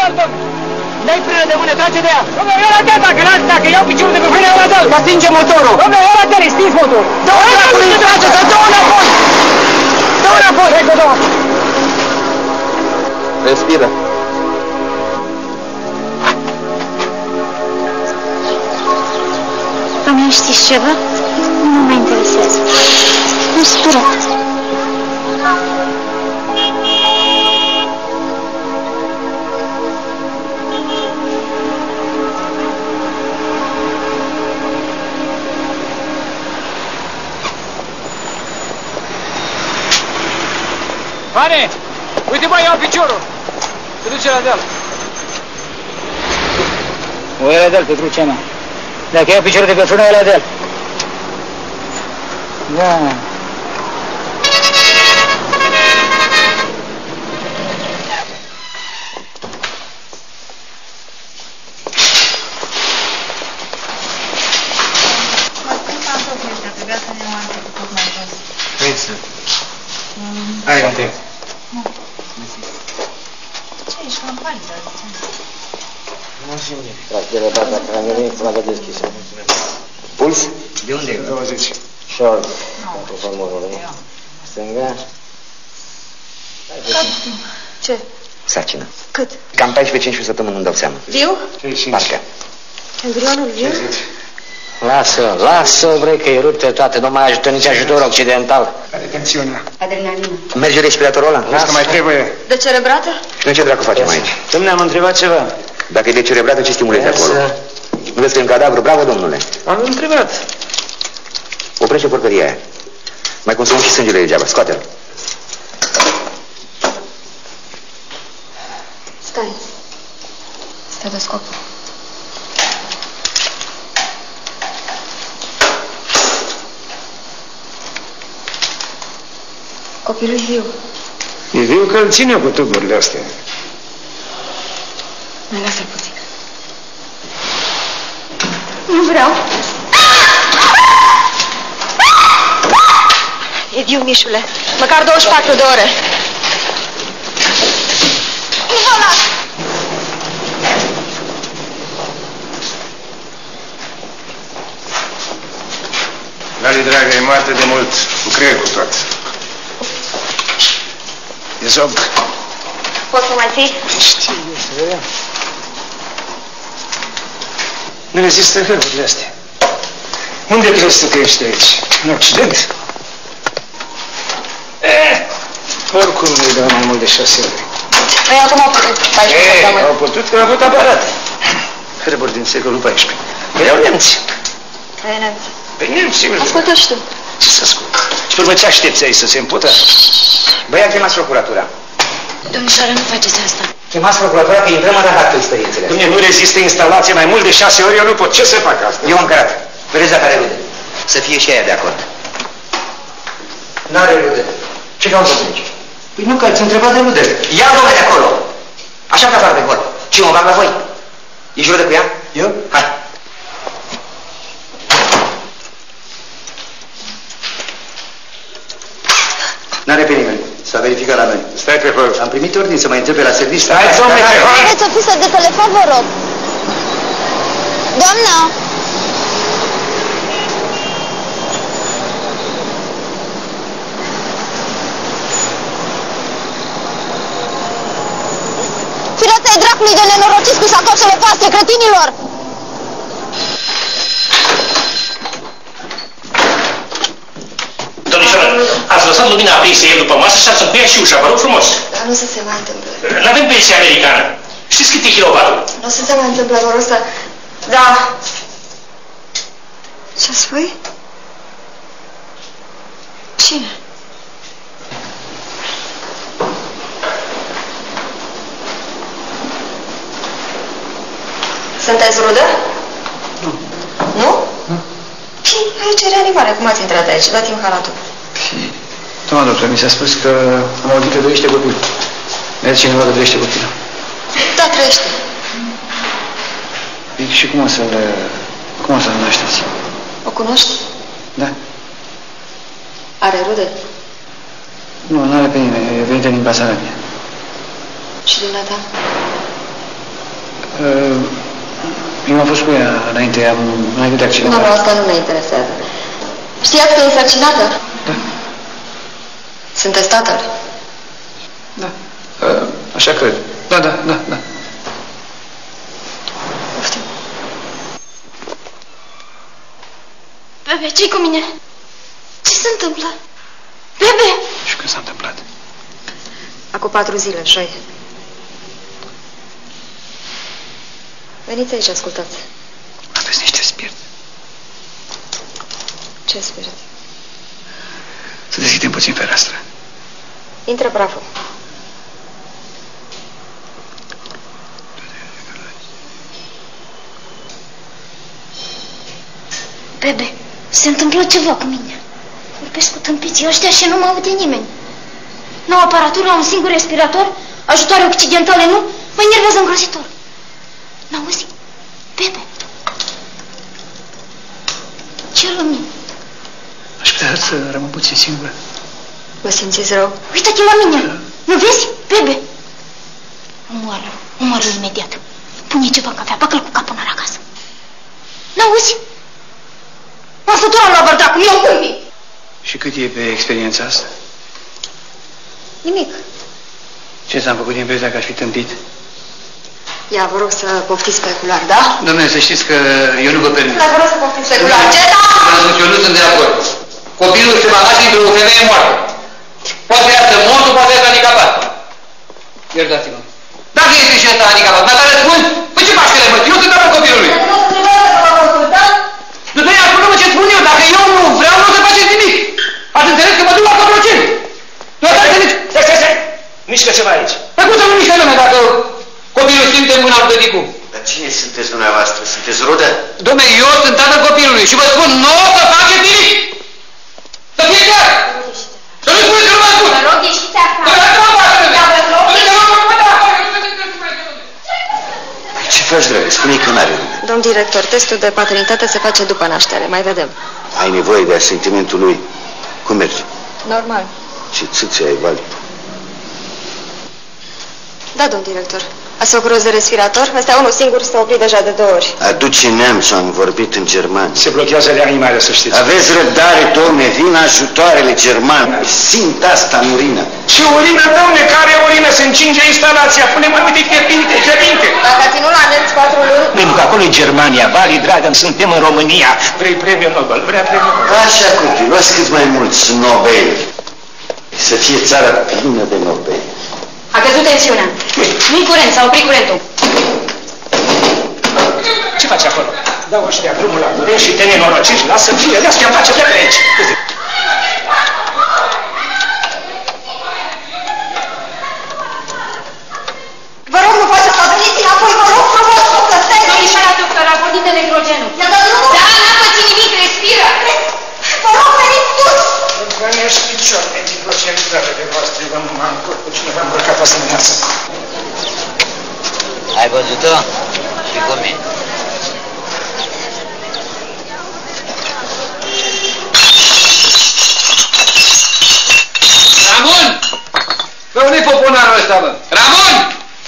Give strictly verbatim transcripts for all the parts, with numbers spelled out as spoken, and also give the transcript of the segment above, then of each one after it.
el, domnule! Dai frână de mână, trage de ea! Domnule, eu la de dacă las, dacă iau piciorul de pe frână, eu la de-l! Dar stinge motorul! Domnule, eu la de-l, stins motorul! Dă-o dracului, trage, să dă-o înapoi! Dă-o înapoi, hai că dă-o! Respiră. Doamne, știți ceva? Nu mă interesează. Nu supărat. Vane! Uite, bă, iau piciorul! Te duce la deal. O ia la deal, Petrucea mea. Dacă iau piciorul de pe frână, o ia la deal. Da. Hai, Ante. Ce ești, campanie, dar ce? Nu știu nimic. Tractere, da, dacă am venit, până la deschisă. Puls? De unde e? douăzeci. Short. Cu formulul, nu? Stânga. Ce? Sacină. Cât? Cam paisprezece cincisprezece săptămâni, nu-mi dau seama. Viu? Parcă. Embrionul viu? Lasă, lasă, vrei că e ruptă toate, nu mai ajută nici ajutor occidental. Are tensiunea. Adrenalină. Merge respiratorul ăla? Lasă, mai trebuie. De cerebrată? Și noi ce dracu facem aici? Dom'le, am întrebat ceva. Dacă e de cerebrată, ce stimulezi acolo? Nu vezi că e un cadavru? Bravo, domnule. Am întrebat. Oprește porcăria aia. Mai consumăm și sângele degeaba. Scoate-l. Stai. Stetoscop. Copilul viu. E viu că îl ține cu tuburile astea. Mai lasă-l puțin. Nu vreau. E viu, Mișule. Măcar douăzeci și patru de ore. Nu vă las! Lali, dragă, e moarte de mult. Cu creier cu tot. E zob. Poți să mai ții? Știu, să vedem. Nu rezistă hârburile astea. Unde crezi să trăiești aici? În Occident? Eh, oricum nu-i dau mai mult de șase ore. Păi acum au putut. Ei, au putut că au avut aparate. Hârburi din secolul paisprezece. Erau nemți. Păi nemți. Pe nemți, sigur. Ascultă și tu. Ce să ascult? Și pe urmă ce aștepți aici să se împută? Băia, chemați procuratura. Domnișoară, nu faceți asta. Chemați procuratura că intrăm în atac experiențele. Dom'le, nu rezistă instalație mai mult de șase ori, eu nu pot. Ce să fac asta? Eu am cărat. Vedeți dacă are rude. Să fie și aia de acord. N-are rude. Ce vreau să pleci? Păi nu, că ați întrebat de rude. Ia domnule de acolo. Așa că afară pe hor. Și mă bag la voi. Ești rude cu ea? Eu? Hai. N-are pe nimeni. S-a verificat la noi. Stai pe hol. Am primit ordine să mai întrebe la serviciu. Stai, domnule, pe hol. Aveți o fisă de telefon, vă rog. Doamna! Fireța-i dracului de nenorociți cu sacoșele voastre, cretinilor! Domnișoară, ați lăsat lumina aprinsă ieri după masă și ați încuiat și ușa, vă rog frumos. Dar nu să se mai întâmple. N-avem pensie americană. Știți cât e kilovatul? Nu să se mai întâmple, vă rog să... Da. Ce spui? Cine? Sunteți rudă? Nu. Nu? Nu. Și aici e reanimare. Cum ați intrat aici? Dați-mi halatul. Doamna doctor, mi s-a spus că am auzit că trăiește copil. Mi-a cineva că trăiește copilul. Da, trăiește. Și cum o să-l... cum o să-l nașteți? O cunoști? Da. Are rude? Nu, nu are pe nimeni. E venită din Basarabia. Și dumneata? Uh, eu am fost cu ea înainte, am înainte de accident. Nu, nu, asta nu ne interesează. Știați că e însărcinată? Da. Sunteți tatăl? Da. Uh, așa cred. Da, da, da, da. Poftim. Bebe, ce-i cu mine? Ce se întâmplă? Bebe! Și când s-a întâmplat? Acum patru zile, joi. Veniți aici, ascultați. Aveți niște spirit. Ce spirit? Să deschidem puțin fereastra. Intră praful. Bebe, se întâmplă ceva cu mine. Vorbesc cu tâmpiții ăștia și nu mă aude nimeni. N-au aparatură, un singur respirator, ajutoare occidentale nu, mă enervează îngrozitor. N-auzi? Bebe. Ce la mine? Aș putea să rămân puțin singură. Vă simțiți rău? Uită-te la mine. Da. Nu vezi? Bebe. Omoară, omoară imediat. Pune ceva în cafea, bagă-l cu capul în acasă. N-auzi? M-am săturat la bărdac, mi-o culmi. Și cât e pe experiența asta? Nimic. Ce s-am făcut din vezi dacă aș fi tâmpit? Ia, vă rog să poftiți specular, da? Dom'le, să știți că eu nu vă permit. Dar vă rog să poftiți specular. Ce da? Eu nu sunt de acord. Copilul se va naște dintr-o femeie moartă. Poate să mortul, poate să handicapat. Iertați-mă. Dacă este și ăsta handicapat, dar răspund, păi ce faci că le văd? Eu sunt tatăl copilului. Nu trebuie ascultă-mă ce spun eu, dacă eu nu vreau, nu o să faceți nimic. Ați înțeles că mă duc la Cotroceni. Nu ați înțeles? Stai, stai, stai! Mișcă ceva aici. Păi cum să nu mișcă lumea dacă copilul simte în mâna lui tăticul? Dar cine sunteți dumneavoastră? Sunteți rudă? Dom'le, eu sunt tatăl copilului și vă spun, nu o să faceți nimic! Să fie clar! Să nu spuneți că nu vă spun! Vă rog, ieșiți afară. Vă rog, Ce faci, dragă? Spune-i că n-are rude. Domn director, testul de paternitate se face după naștere. Mai vedem. Ai nevoie de asentimentul lui. Cum merge? Normal. Ce țâțe ai, Vali? Da, domn director. Ați făcut rost de respirator? Ăsta unul singur s-a oprit deja de două ori. Aduce neamțul, am vorbit în german. Se blochează reanimarea, să știți. Aveți răbdare, domne, vin ajutoarele germane. Simt asta în urină. Și urină, domne, care urină? Se încinge instalația. Pune mai multe fierbinte, fierbinte. Dacă a ținut la nemți patru luni... Pentru că acolo e Germania, Vali, dragă, suntem în România. Vrei premiul Nobel? Vrea premiul Nobel? Așa, copii, luați cât mai mulți Nobel. Să fie țara plină de Nobel. A căzut tensiunea. Nu-i curent, s-a oprit curentul. Ce faci acolo? Dau ăștia drumul la curent și te nenorociști. Lasă fie, lasă-mi face, pleacă de aici. Vă rog, nu faceți să veniți înapoi, vă rog frumos, să stai! Domnișoara doctor, a pornit electrogenul. I-a dat drumul? Da, n-a pățit nimic, respiră. Vă rog, veniți sus! Că mi-ești picior de antiprocentrele voastre, vă m-am încurc cu cineva îmbrăcat azi dimineață. Ai văzut-o? Și cum e? Ramon! Pe unde-i poponarul ăsta, bă? Ramon!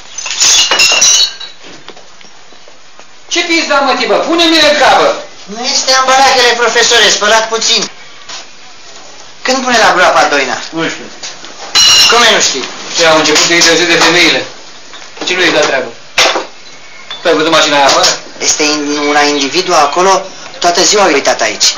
Ce pizda, mă, tibă? Pune-mi în capă! Nu este ambalajele, profesore, spălat puțin. Când pune la groapa doina? Nu știu. Cum nu știi? Și au început să intereseze femeile. Ce nu i-ai dat treabă? Tu ai văzut mașina aia afară? Este una individu acolo, toată ziua a uitat aici.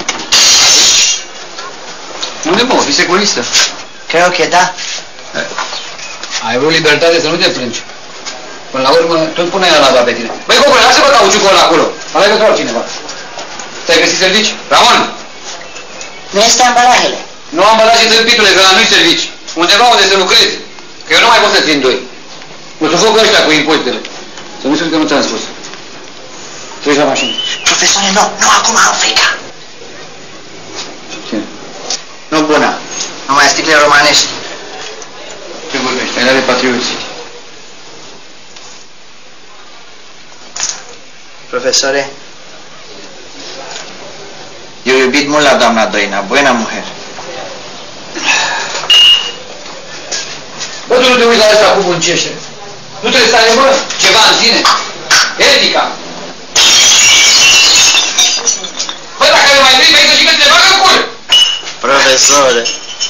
Unde, mă? Fi securistă. Cred că da. Ai vreo libertate să nu te plângi. Până la urmă, tot pune ea la pe tine. Băi, copule, lasă-vă cauciucul ăla acolo. Am mai găsit cineva. Ți-ai găsit servici? Ramon! Nu este ambalajele. Nu am băgat și tâmpitule, că la nu-i servici. Undeva unde să lucrezi. Că eu nu mai pot să țin doi. Mă sufoc ăștia cu impozitele. Să nu știu că nu ți-am spus. Treci la mașină. Profesore, nu, nu acum, am frica. Ce? Nu bună. Numai sticle romanești. Ce vorbești? Ai de patrioți. Profesore, eu iubit mult la doamna Doina, buena mujer. Bă, tu nu te uiți la ăsta cum muncește. Nu trebuie să ai, bă, ceva în sine. Etica! Bă, dacă nu mai vrei, mai să și că te bagă în cur! Profesore!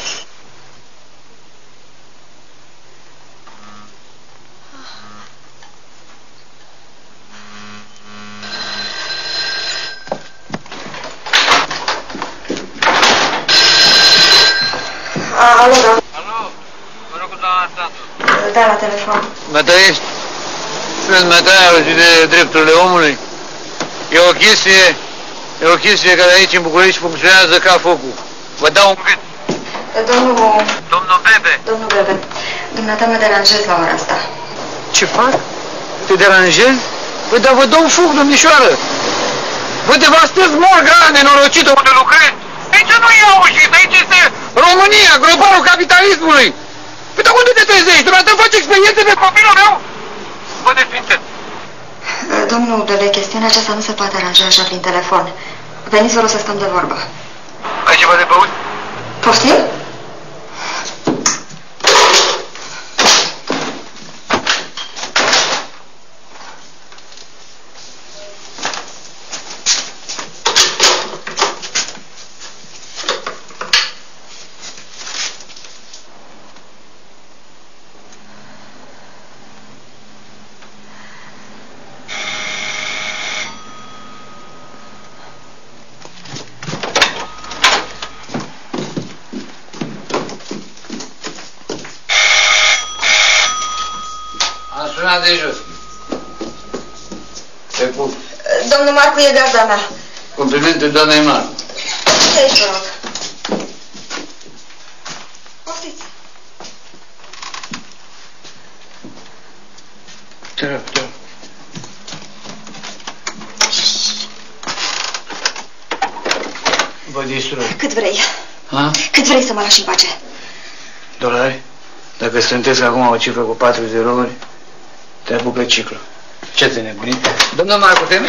Alo, da. Alo, vă rog cu doamna Sandu. Da, la telefon. Mătăiești? Sunt mătăiarul și de drepturile omului. E o chestie, e o chestie care aici în București funcționează ca focul. Vă dau un gât. Domnul... Domnul Bebe. Domnul Bebe, dumneata mă deranjez la ora asta. Ce fac? Te deranjezi? Păi dar vă dau foc, domnișoară. Vă devastez morga aia nenorocită unde lucrezi. Aici nu e Auschwitz, aici este România, grobarul capitalismului. Păi dar unde te trezești? Dumneavoastră faci experiențe pe copilul meu? Vă desfințez. Domnul Bebe, chestiunea aceasta nu se poate aranja așa prin telefon. Veniți, vă rog să stăm de vorbă. Ai ceva de băut? Poftim? De jos. Te pup. Domnul Marcu e gazda mea. Complimente doamnei Marcu. Ce ești, vă rog? Poftiți. Te rog, te rog. Vă distrug. Cât vrei. Ha? Cât vrei să mă lași în pace. Dolari? Dacă strântesc acum o cifră cu patru zerouri, te apucă ciclu. Ce te nebunit? Domnul Marcu, teme?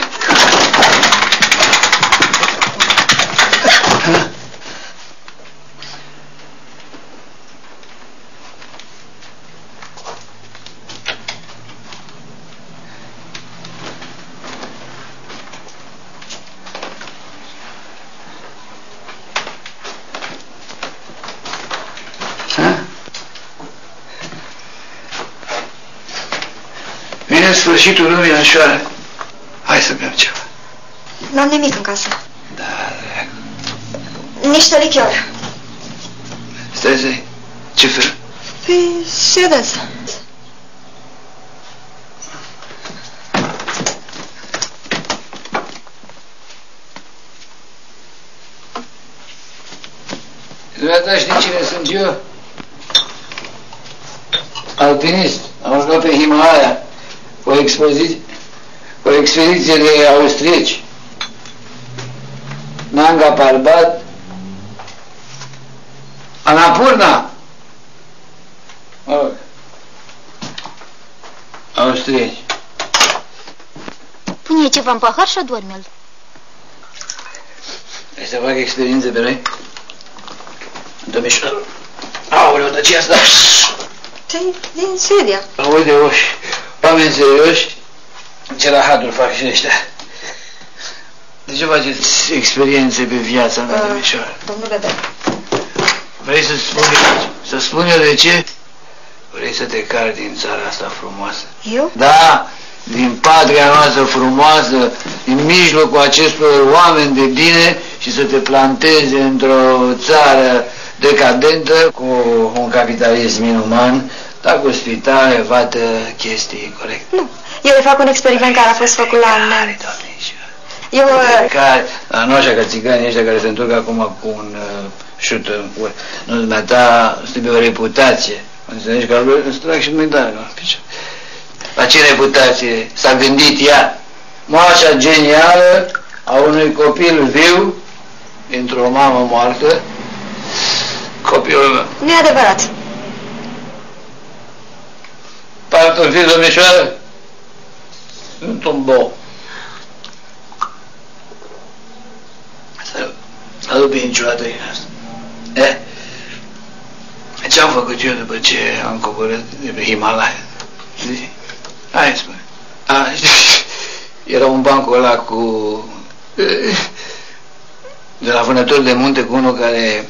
Vine sfârșitul lumii în șoară. Hai să bem ceva. N-am nimic în casă. Da, drag. Niște lichior. Stai zi. Ce fel? Păi, suedez. Dumneata știi cine sunt eu? Alpinist. Am urcat pe Himalaya cu o expoziție, cu o expediție de austrieci. Nanga Parbat, Annapurna. Mă rog. Austrieci. Pune ceva în pahar și adorme-l. Vrei să fac experiențe pe noi? Domnișoară. Aoleu, dar ce asta? Te-i din Suedia. Uite, oși, oameni serioși, ce rahaturi fac și ăștia. De ce faceți experiențe pe viața mea, domnișoară? Domnule Bebe. Vrei să spun eu, să spun eu de ce? Vrei să te cari din țara asta frumoasă? Eu? Da, din patria noastră frumoasă, din mijlocul acestor oameni de bine și să te plantezi într-o țară decadentă cu un capitalism inuman, dar cu spitale, vată, chestii corecte. Nu, eu îi fac un experiment care a fost făcut la mine. Eu... Care, nu așa ca țiganii ăștia care se întorc acum cu un uh, șut în cur. Nu, dumneata, trebuie o reputație. Înțelegi că îți trag și medală în picior. La ce reputație s-a gândit ea? Moașa genială a unui copil viu dintr-o mamă moartă, copilul meu. Nu e adevărat. Parcă fi, domnișoară, sunt un bou. Să nu bine niciodată din asta. Eh? Ce-am făcut eu după ce am coborât de pe Himalaya? Zi? Hai, spune. A, Era un bancul ăla cu... de la vânători de munte cu unul care...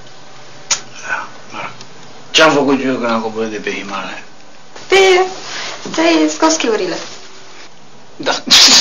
Ce-am făcut eu când am coborât de pe Himalaya? Pe... ți-ai scos schiurile. Da.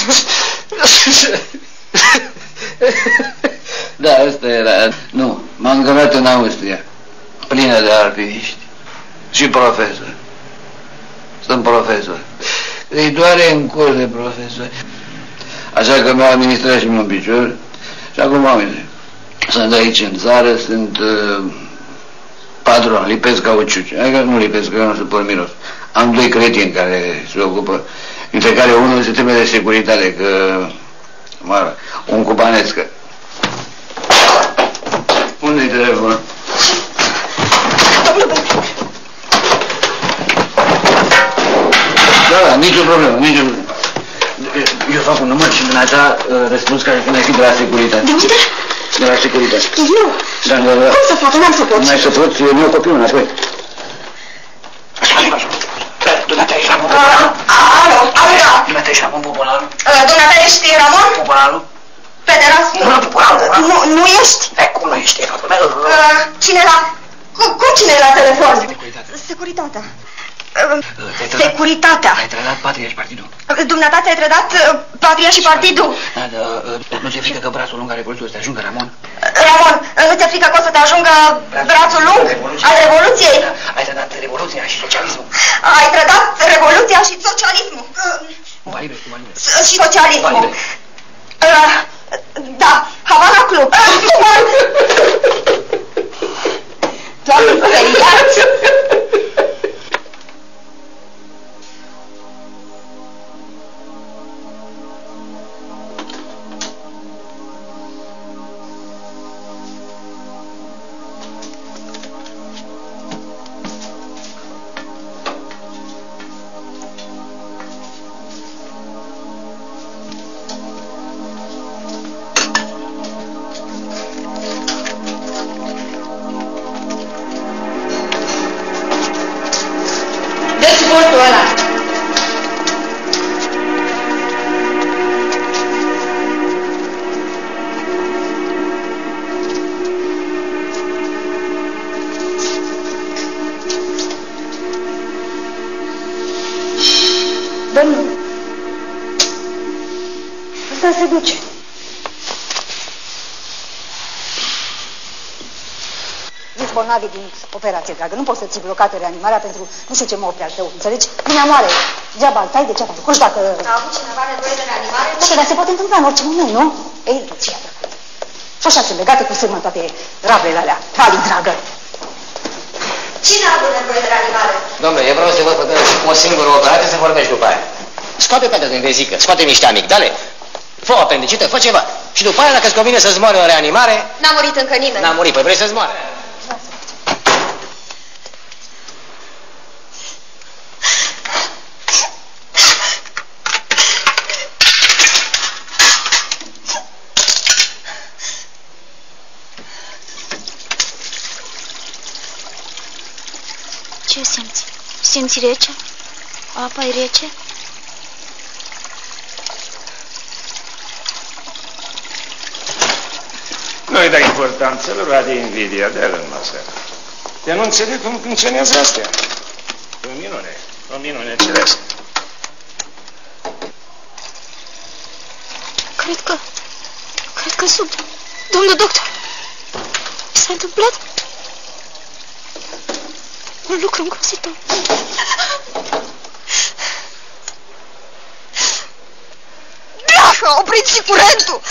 Da, asta era. Nu, m-am îngărat în Austria, plină de alpiniști și profesori. Sunt profesori. Îi doare în cur de profesori. Așa că mi-au administrat și mie un picior și acum oameni. Sunt aici în țară, sunt uh, patron, lipesc cauciuci. Adică nu lipesc, că eu nu suport miros. Am doi cretini care se ocupă, dintre care unul se teme de securitate, că, mă, un cubanesc. Unde-i telefonul? Da, da, nicio problemă, nicio problemă. Eu fac un număr și dumneata răspuns care când ai fi de la securitate. De unde? De la securitate. Nu. Da, da, da. Cum să fac? N-am să pot. N-ai să poți, eu copilul înapoi. Așa, așa, așa. Dumneata ești Ramon Poponaru? Alo, alo. Dumneata ești Ramon Poponaru? Dumneata ești Ramon? Poponaru? Pederastul? Nu, Poponaru. Nu, nu ești? E, cum nu ești? Cine la... Cum cine la telefon? Securitatea. Securitatea. Ai trădat Patria și Partidul. Dumneata ți-ai trădat Patria și Partidul? Da, da, nu ți-e frică că brațul lung al Revoluției o să te ajungă, Ramon? Ramon, nu ți-e frică că o să te ajungă brațul lung al Revoluției? Ai trădat Revoluția și socialismul. Ai trădat Revoluția și socialismul. Cuba Libre, Cuba Libre. Și socialismul. Da, Havana Club. Doamne, speriați! Domnul, ăsta se duce. Zici bolnavi din operație, dragă, nu poți să ții blocată reanimarea pentru nu știu ce mă opri al tău, înțelegi? Bine, moare, degeaba îl tai, degeaba îl coși dacă... A avut cineva nevoie de reanimare? Da, dar se poate întâmpla în orice moment, nu? Ei, du-ți, iată. Și așa sunt legate cu sârmă toate rablele alea. Tali, dragă. Cine a avut nevoie de reanimare? Domnule, eu vreau să te văd făcând o singură operație să vorbești după aia. Scoate pe din vezică, scoate niște amigdale, fă o apendicită, fă ceva. Și după aia, dacă îți convine să-ți moare în reanimare... N-a murit încă nimeni. N-a murit, păi vrei să-ți moare. Ce simți? Simți rece? Apa e rece? Nu-i dai importanță, lor de invidia, de-aia în masă. Eu nu înțeleg cum funcționează astea. E o minune, o minune ceresc. Cred că... Cred că sub... Domnul doctor, s-a întâmplat un lucru îngrozitor. A oprit și curentul!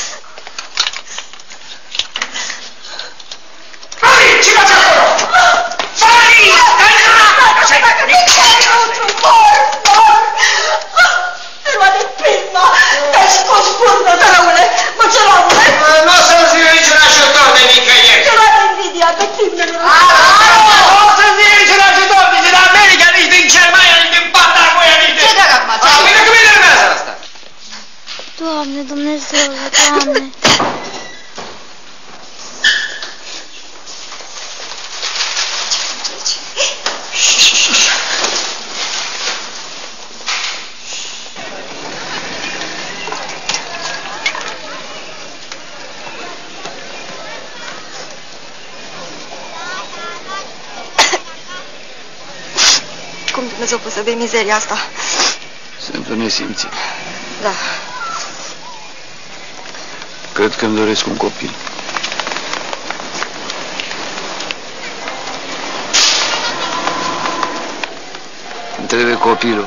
Fari! Ce faci acolo? Fari! Stai la! Așa-i dacă nici... Mor! Mor! Te lua de prisma! Te-ai scos furnă, tărăule! Mă, ce răule! Nu o să-mi zic niciun ajutor de nicăieri! Te lua de invidia, pe ține! Nu o să-mi zic niciun ajutor nici din America, nici din Germania, nici din Patagonia, nici din... Ce drag acum? Ce ai? Bine că bine urmează asta! Doamne, Dumnezeule, Doamne! Cum Dumnezeu poți să bei mizeria asta? Sunt un nesimțit. Da. Cred că îmi doresc un copil. Îmi trebuie copilul.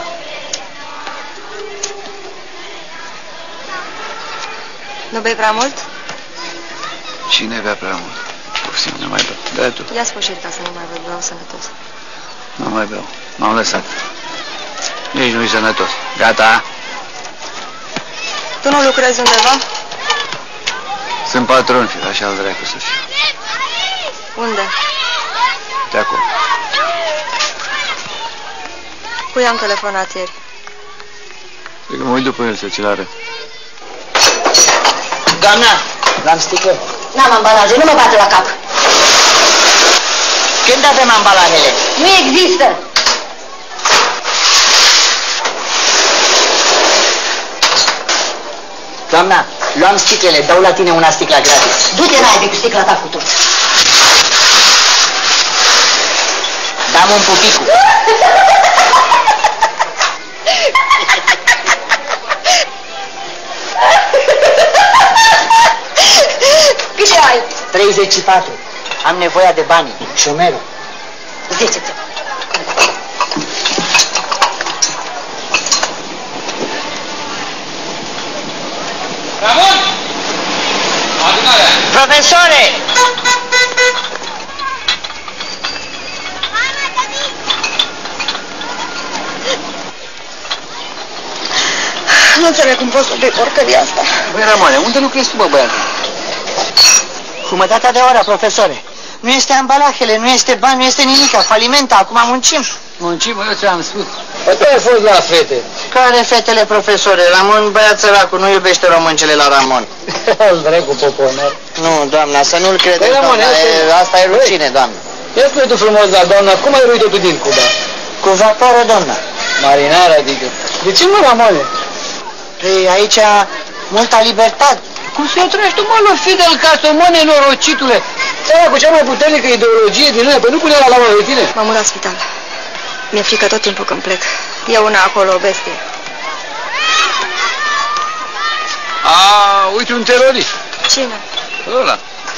Nu bei prea mult? Cine bea prea mult? Poftim, nu mai beau. Bea tu. Ia sfârșit ca să nu mai văd, vreau sănătos. Nu mai beau. M-am lăsat. Nici nu-i sănătos. Gata? Tu nu lucrezi undeva? Sunt patron, fiu, așa al dracu să fiu. Unde? De acolo. Cui am telefonat ieri? Cred că mă uit după el să ți-l arăt. Doamna, l-am sticlă. N-am ambalaje, nu mă bate la cap. Când avem ambalajele? Nu există. Doamna, luam sticlele, dau la tine una sticla gratis. Du-te naibii cu sticla ta cu tot. Dam un pupicu. Câte ai? treizeci și patru. Am nevoie de bani. Șomerul. Ziceți-o. Ramon! Adunarea! Profesore! Nu înțeleg cum poți să bei porcăria asta. Băi, Ramone, unde lucrezi tu, bă, băiatul? Jumătatea de oră, profesore. Nu este ambalajele, nu este bani, nu este nimic. Falimenta, acum muncim. Muncim, eu ți-am spus. Bă, tu ai fost la fete. Care fetele, profesore? Ramon, băiat săracul, nu iubește româncele la Ramon. Al dracu, poponar. Nu, doamna, să nu-l credeți, Băi, Ramon, doamna, e, asta e rucine, doamnă. Ia spune tu frumos la doamna, cum ai ruit-o tu din Cuba? Cu vaporă, doamna. Marinar, adică. De ce, mă, Ramone? Păi, aici, multa libertate. Cum să o trăiești tu, mă, lui Fidel Castro, mă, nenorocitule? Țara cu cea mai puternică ideologie din lume, păi nu punea la lamă de tine? M-am mutat la spital. Mi-e frică tot timpul când plec. E una acolo, o bestie. A, uite un terorist. Cine? Ăla.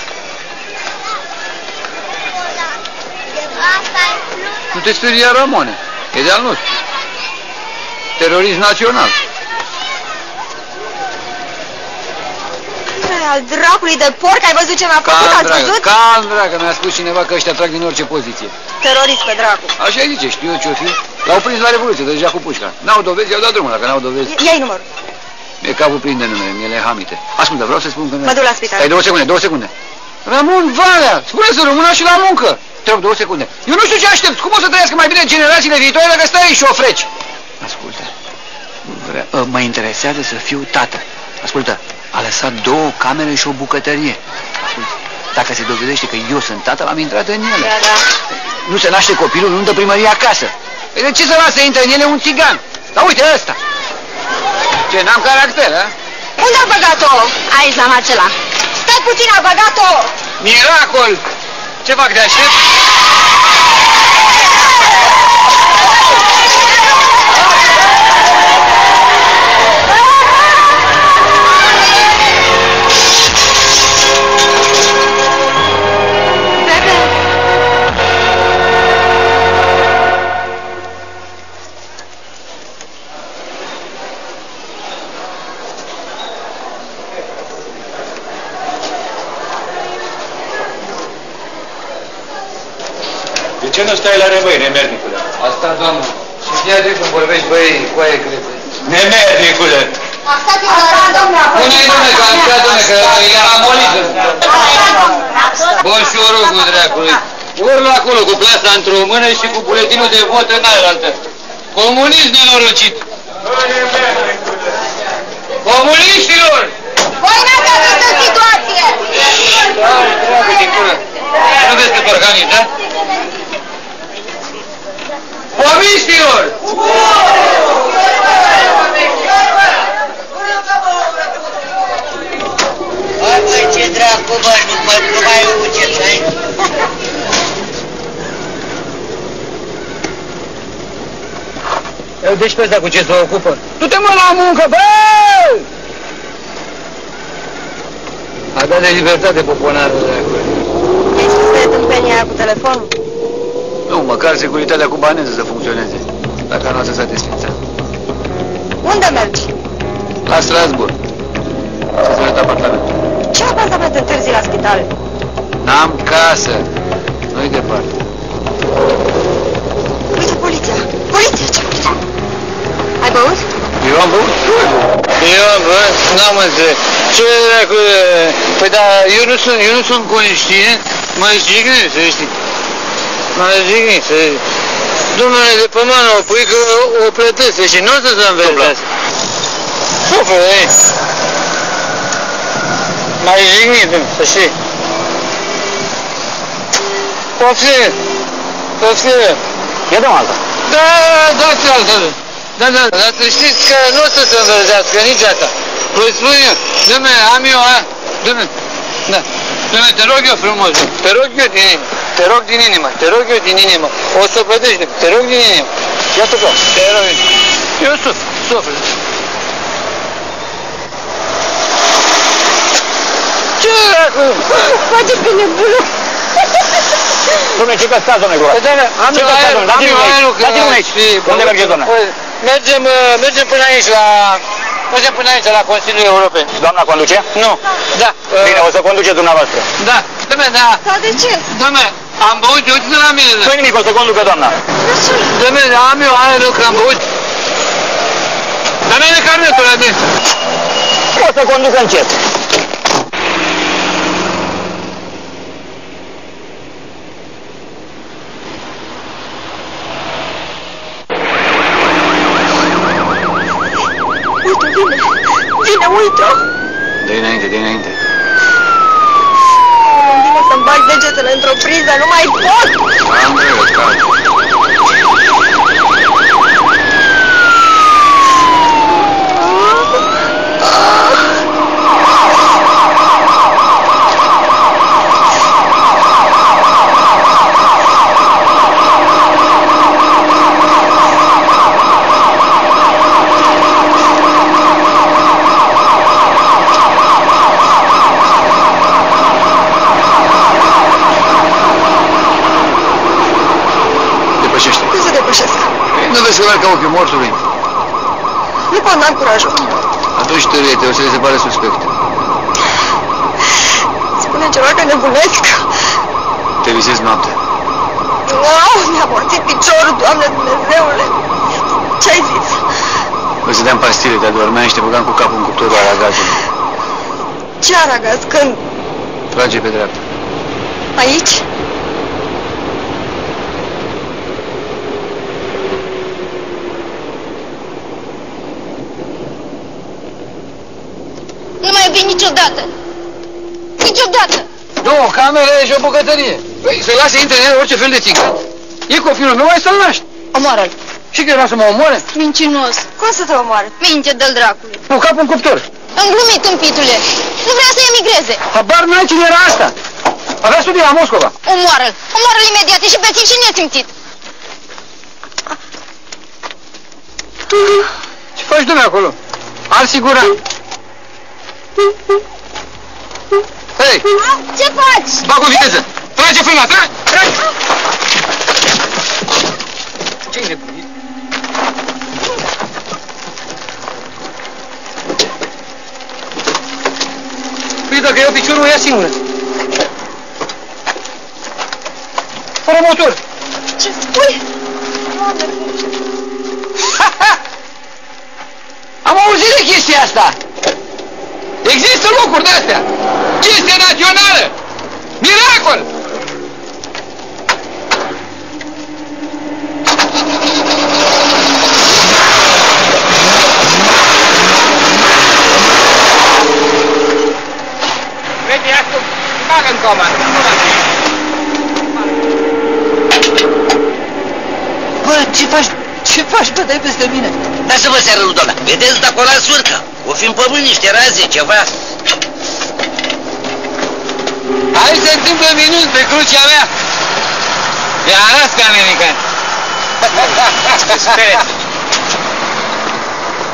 Nu te speria, Ramone. E de-al nostru. Terorist național. Al dracului de porc, ai văzut ce mi-a făcut? Calm, Ați dragă, văzut? calm, dragă, mi-a spus cineva că ăștia trag din orice poziție. Terorist pe dracu. Așa zice, știu eu ce-o fi. L-au prins la Revoluție, deja cu pușca. N-au dovezi, i-au dat drumul, dacă n-au dovezi. Ia-i numărul. E capul plin de numere, mi-e hamite. Ascultă, vreau să spun că... Mă duc la spital. Stai două secunde, două secunde. Ramon, Valea, spune să rămână și la muncă. Trebuie două secunde. Eu nu știu ce aștept. Cum o să trăiască mai bine generațiile viitoare dacă stai și o freci? Ascultă, vrea, mă interesează să fiu tată. Ascultă, a lăsat două camere și o bucătărie. Ascultă, dacă se dovedește că eu sunt tatăl, am intrat în ele. Da, da. Nu se naște copilul, nu dă primăria acasă. Păi de ce să lasă să intre în ele un țigan? Dar uite ăsta. Ce, n-am caracter, a? Unde a băgat-o? Aici, la macela. Stai puțin, a băgat-o! Miracol! Ce fac de aștept? De ce nu stai la răbăi, nemernicule? Asta, doamnă. Și fie de cum vorbești, băi, cu aia crede. Nemernicule! Asta te la domnule. Pune-i, domne, că am stat, domne, că e amolit. Boșorogul dracului. Urlă acolo cu plasa într-o mână și cu buletinul de vot în aia. Comunism nenorocit. Comuniștilor! Voi n-ați această situație! Da, treabă din cură. Nu vezi că organiți, da? Comuniștilor! Hai, băi, ce dracu, bă, nu, mă, nu mai uceți, hai? Vedeți pe ăsta cu ce se ocupă? Du-te mă la muncă, bă! A dat de libertate poponarul de acolo. Ai spus că e tâmpenia aia cu telefonul? Nu, măcar securitatea cubaneză să funcționeze. Dacă a noastră s-a desfințat. Unde mergi? La Strasbourg. Să-ți arăt apartamentul. Ce apartament întârzi la spital? N-am casă. Nu-i departe. Uite, poliția! Poliția, ce poliția? Ai băut? Eu am băut? Eu am băut? N-am înțeles. Ce dacă... Păi da, eu nu sunt, eu nu sunt conștient. Mă jignesc, să știi. Mă jignesc, să știi. Domnule de pe mână, o pui că o plătesc, și nu o să se învelească. Suflă, ei. M-ai jignit, să știi. Poftim! Poftim! Ia dăm alta. Da, dați alta. Da, da, dar să știți că nu o să se învălzească nici asta. Vă spun eu, dă-me, am eu aia, dă-me, da, dă-me, te rog eu frumos, te rog eu din inimă, te rog din inimă, te rog eu din inimă, o să plătești, te rog din inimă. Ia tu, te rog, eu sufăr, sufăr. Ce dracu? Face pe nebună. Dom'le, ce căstați, dom'le, gura? Am eu aerul, am eu aerul. Dați-mi aici. Unde mergeți, dom'le? Mergem, mergem până aici, la... Mergem până aici, la Consiliul European. Doamna conduce? Nu, da. Bine, o să conduceți dumneavoastră. Da, dom'le, da. Da, de ce? Dom'le, am băut, uite la mine. Nu-i nimic, o să conducă doamna. Dom'le, am eu aerul, că am băut. Dar nu-i de carnetul la mine. O să conducă încet. Vine, uite-o! Dă-i înainte, dă-i înainte. Îmi vine să-mi bag degetele într-o priză, nu mai pot! Am greu, calm. Nu vezi că ca ochiul mortului? Nu pot, n-am curajul. Atunci tărie-te, o să le se pare suspect. Spune ceva că nebunesc. Te visezi noaptea. Wow, mi-a morțit piciorul, Doamne Dumnezeule. Ce-ai zis? O să deam pastile, te adormeai și te băgam cu capul în cuptorul aragazului. Ce aragaz? Când? Trage pe dreapta. Aici? Nu mai iubi niciodată! Niciodată! Două camere și o bucătărie. Păi, să lase intre în el orice fel de țigat. E copilul meu, hai să-l naști. Omoară-l! Și că era să mă omoare? Mincinos! Cum să te omoare? Minte de-l dracului! Cu capul în cuptor. Am glumit, tâmpitule! Nu vrea să emigreze! Habar n-ai cine era asta! Avea studii la Moscova. Omoară-l! Omoară-l imediat, e și bețiv și nesimțit! Ce faci, dumne, acolo? Al sigura. Hei! Ce faci? Bag cu viteză! Trage frâna, trage! Trage! Ce-i nebunit? Păi dacă iau piciorul, o ia singură. Fără motor. Ce spui? Am auzit de chestia asta! Există locuri de-astea! Chestie națională! Miracol! Vedi, asta bagă în coma! Bă, ce faci? Ce faci, bă, dai peste mine? Lasă-vă seară lui doamna. Vedeți de acolo la surcă? O fi în pământ niște raze, ceva. Aici se întâmplă minuni pe crucea mea. E arăți ca americani.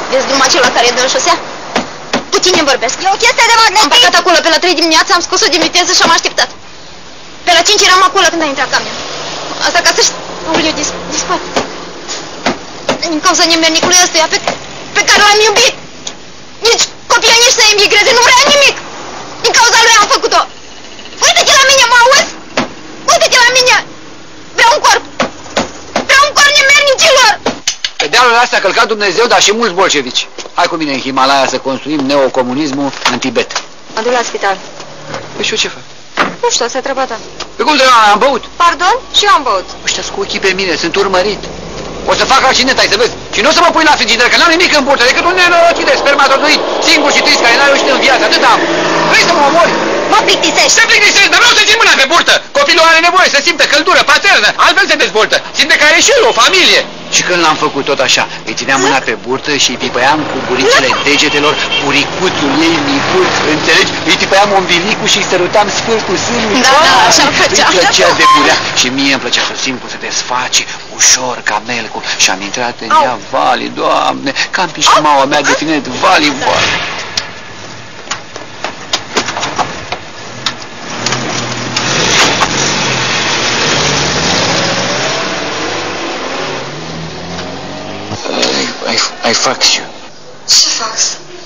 Vezi drumul acela care e de la șosea? Cu tine vorbesc. E o chestie de magnetic. Am plecat acolo pe la trei dimineața, am scos-o din viteză și am așteptat. Pe la cinci eram acolo când a intrat camion. Asta ca să știi, Aoleu, dis dispar. Din cauza nemernicului ăstuia pe, pe care l-am iubit. Nici copiii nici să emigreze, nu vrea nimic. Din cauza lui am făcut-o. Uite-te la mine, mă auzi? Uite-te la mine. Vreau un corp. Vreau un corp nemernicilor. Pe dealurile astea a călcat Dumnezeu, dar și mulți bolșevici. Hai cu mine în Himalaya să construim neocomunismul în Tibet. Mă duc la spital. Păi și eu ce fac? Nu știu, asta e treaba ta. Pe cum treaba mea? Am băut? Pardon? Și eu am băut. Ăștia cu ochii pe mine, sunt urmărit. O să fac accident, ai să vezi. Și nu o să mă pui la frigider, că n-am nimic în burtă, decât un nenorocit de spermatozoid, singur și trist, care n-a reușit în viață, atât am. Vrei să mă omori? Mă plictisești. Se plictisești, dar vreau să țin mâna pe burtă. Copilul are nevoie să simtă căldură paternă, altfel se dezvoltă. Simte că are și el o familie. Și când l-am făcut tot așa, îi țineam mâna pe burtă și îi pipăiam cu buricele degetelor buricuțul ei micuț, înțelegi? Îi pipăiam umbilicul și îi sărutam sfârtul sânului. Da, da, așa-l făcea. Îi plăcea de burea și mie îmi plăcea să simt cum se desface ușor ca melcul și am intrat în ea, Vali, Doamne, ca în pișmaua mea de tinet, Vali, Vali. Ai fax eu. Ce fax?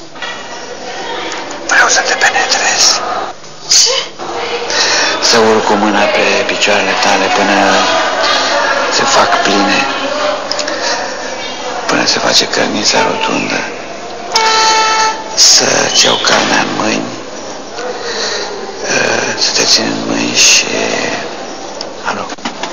Vreau să te penetrez. Ce? Să urc cu mâna pe picioarele tale până se fac pline, până se face cărnița rotundă, să-ți iau carnea în mâini, să te țin în mâini și... Alo.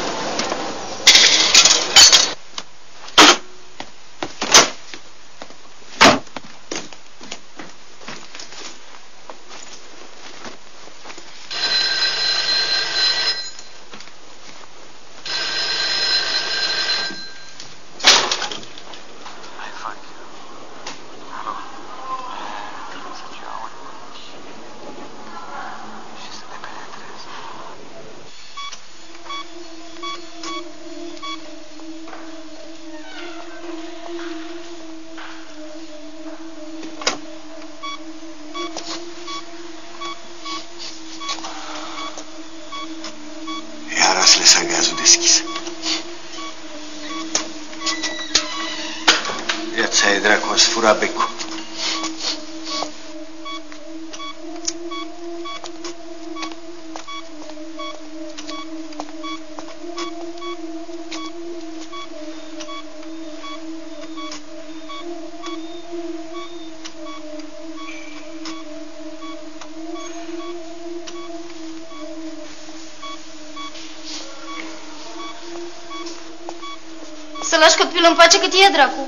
Lăsa gazul deschis. Viața e dracu, o-ți fura becul. Să lași copilul în pace cât e, dracu.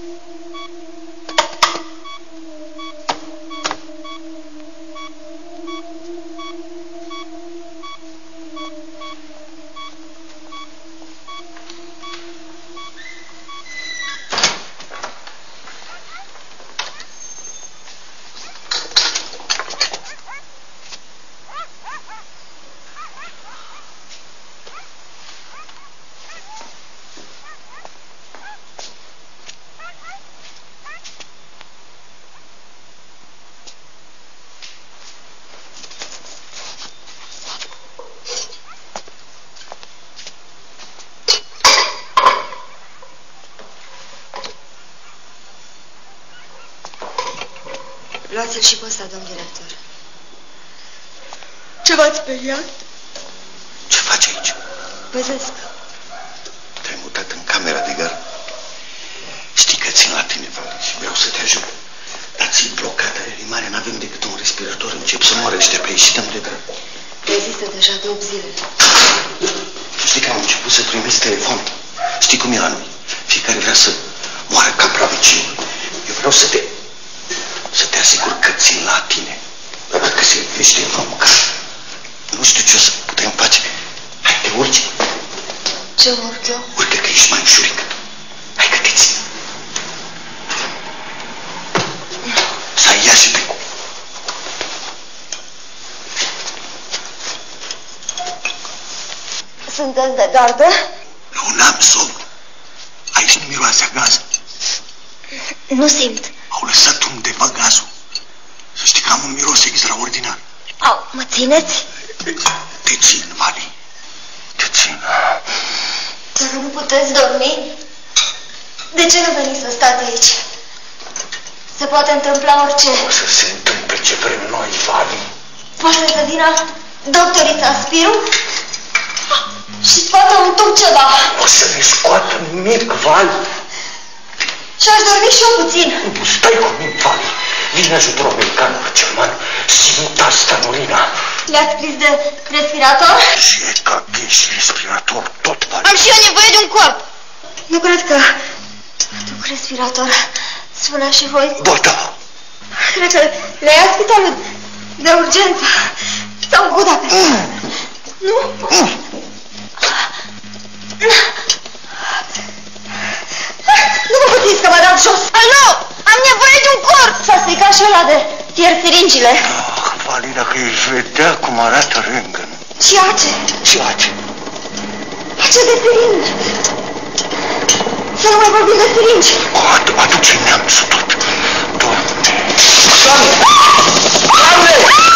Luați-l și pe ăsta, domn director. Ce v-ați speriat? Ce faci aici? Păzesc. Te-ai mutat în camera de gard. Știi că țin la tine, Vali, și vreau să te ajut. Dar ții blocată reanimarea, n-avem decât un respirator, încep să moară ăștia pe aici și dăm de drag. Rezistă deja de opt zile. Tu știi că am început să trimiți telefon. Știi cum e la noi? Fiecare vrea să moară capra vecinului. Eu vreau să te... să te asigur că țin la tine. Dar dacă se vește în măcar, nu știu ce o să putem face. Hai, te urci. Ce urc eu? Urcă că ești mai ușurică. Hai că te țin. Să ia și pe cu. Sunteți de gardă? Eu n-am somn. Aici nu miroase a gaz. Nu simt. Au lăsat undeva gazul. Să știi că am un miros extraordinar. Au, mă țineți? Te țin, Vali. Te țin. Dacă nu puteți dormi, de ce nu veniți să stați aici? Se poate întâmpla orice. O să se întâmple ce vrem noi, Vali. Poate să vină doctorița Spiru și scoată un tub ceva. O să ne scoată nimic, Vali. Și-aș dormi și eu puțin. Stai cu mine, Vali. Vine ajutorul american, german. Simt asta, Norina. Le-ați scris de respirator? Și E K G și respirator, tot, Vali. Am și eu nevoie de un corp. Nu cred că duc respirator. Spunea și voi. Ba da. Cred că le ia spitalul de urgență. Sau Budapest. Mm. Nu? Mm. Nu vă puteți că mă dați jos. Nu! Am nevoie de un corp! S-a stricat și ăla de fier siringile. Ah, Vali, dacă ești vedea cum arată rângăn. Și ace. Și ace. Ace de siringi. Să nu mai vorbim de siringi. Adu, aduce neamțul tot. Doamne. Doamne! Doamne!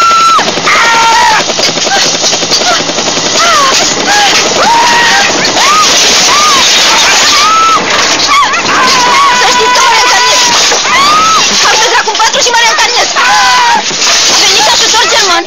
Să știți că mă reîncarnez! Am pe dracu patru și mă reîncarnez! Veniți ajutor german!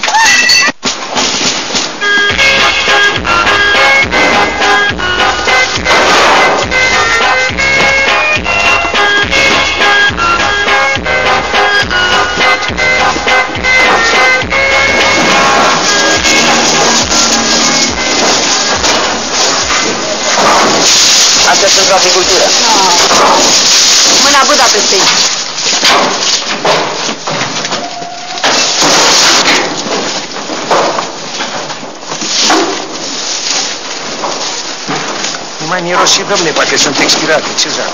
Astea sunt agricultură. No. Mâna Budapestei. Nu mai mirosi, domne, poate sunt expirate. Ce zac?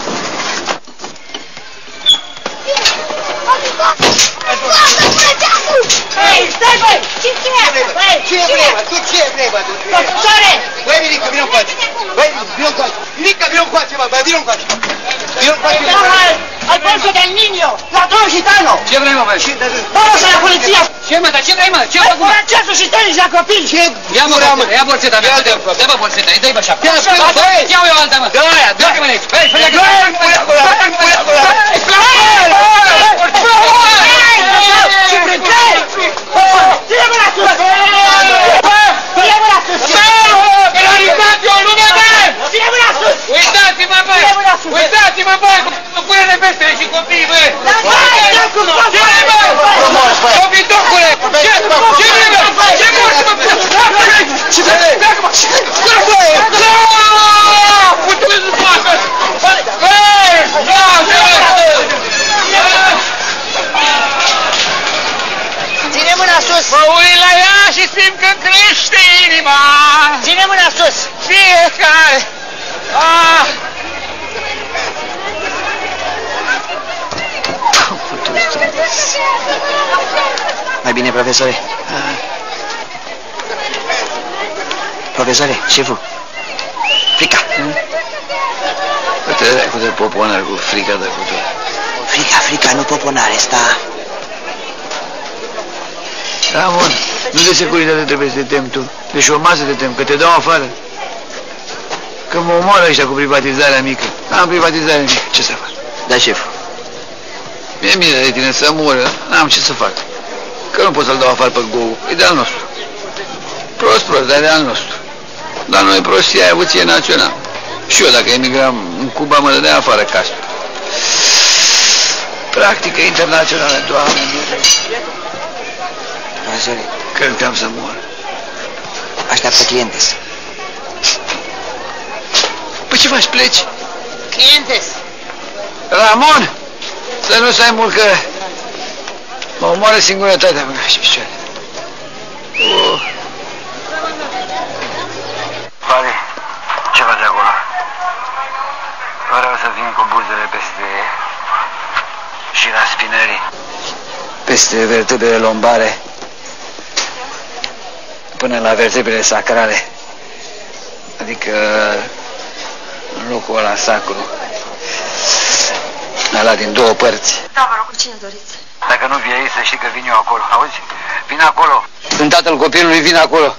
Hei, stai, băi! Ce-ți vrei? Ce e vrei, tu ce e vrei, bă? Profesoare! Băi, Mirica, vină încoace! Băi, vină încoace! Mirica, vină încoace, bă, băi, vină încoace! Vină încoace! Alfonso del Niño, ladrón gitano! Ce vrei, mă, băi? Vamos la poliția! Ce, mă, dar ce vrei, mă? Ce Ai vrei, mă? furat ceasul și tenis la copil! Ce Ia, mă, gura, mă! ia borțeta mea, dă, mă, borțeta, îi dă-i, bă, șapte. Ia, spune, băi! Ia eu alta, mă. Dă aia, dă! Pleacă-mă de aici. Băi, pleacă! Ce vrei? Ține mâna sus! Ține mâna sus! Penalizați-o, lumea, bă! Ține mâna sus! Uitați-mă, bă! Ține mâna sus! Uitați-mă, bă! Nu pune nevestele și copiii, bă! Ce vrei, bă? Frumos, băi! Copitocule! Ce? Ce vrei, bă? Ce morți, mă? Ce vrei? Ce vrei? Puteți să facă! Băi! Ia, Ține mâna sus! mă uit la ea și simt că crește inima! Ține mâna sus! Fiecare! Ah! Mai bine, profesore. Profesore, șeful. Frica. Uite, cu de poponar, cu frica de cu tot. Frica, frica, nu poponare, sta. Ramon, nu de securitate trebuie să te temi tu. De șomasă te tem, că te dau afară. Că mă omoară ăștia cu privatizarea mică. Am privatizare mică, ce să fac? Da, șeful. Mie mie de tine să mură, n-am ce să fac. Că nu pot să-l dau afară pe Gou, e de al nostru. Prost, prost, dar e de al nostru. Dar noi prostia e avuție națională. Și eu, dacă emigram în Cuba, mă dădea afară casă. Practică internațională, Doamne, Profesore, călteam să mor. așteaptă clientes. Păi ce faci, pleci? Clientes! Ramon! Să nu stai mult, că mă omoară singurătatea, mă, și picioare. Oh. Vale, ce faci acolo? Vreau să vin cu buzele peste șira spinării, peste vertebrele lombare, până la vertebrele sacrale, adică în locul ăla sacru. Ne-a luat din două părți. Da, vă rog, cu cine doriți? Dacă nu vii aici, să știi că vin eu acolo, auzi? Vin acolo. Sunt tatăl copilului, vin acolo.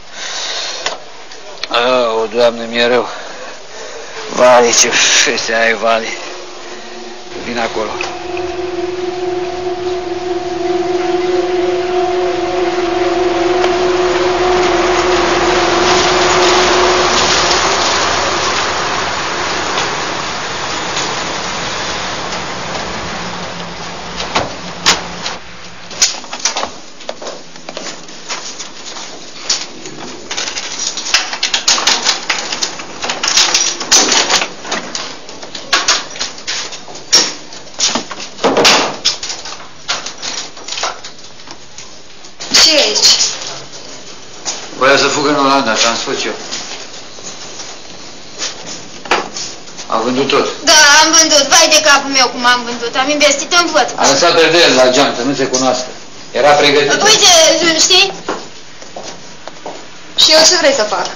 Oh, Doamne, mi-e rău. Vai, ce fese ai, Vali. Vin acolo. Voia să fugă în Olanda, ți-am spus eu. Am vândut tot. Da, am vândut. Vai de capul meu cum am vândut. Am investit în văd. A lăsat perdere la geantă, nu se cunoaște. Era pregătit. Uite, știi? Și eu ce vrei să fac?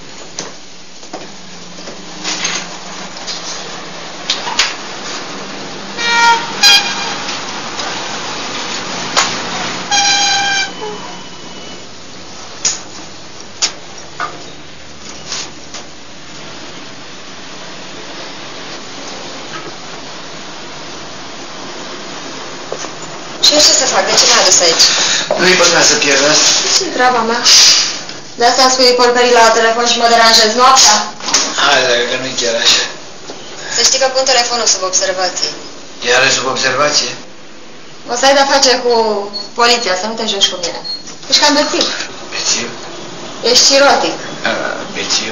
Și eu ce să fac? De ce m-ai adus aici? Nu-i păcat să pierd asta. Ce-i treaba mea? De asta îmi spui porcării la telefon și mă deranjez noaptea? Hai, dacă nu-i chiar așa. Să știi că pun telefonul sub observație. Iar e sub observație? O să ai de-a face cu poliția, să nu te joci cu mine. Ești cam bețiv. Bețiv? Ești cirotic. A, bețiv.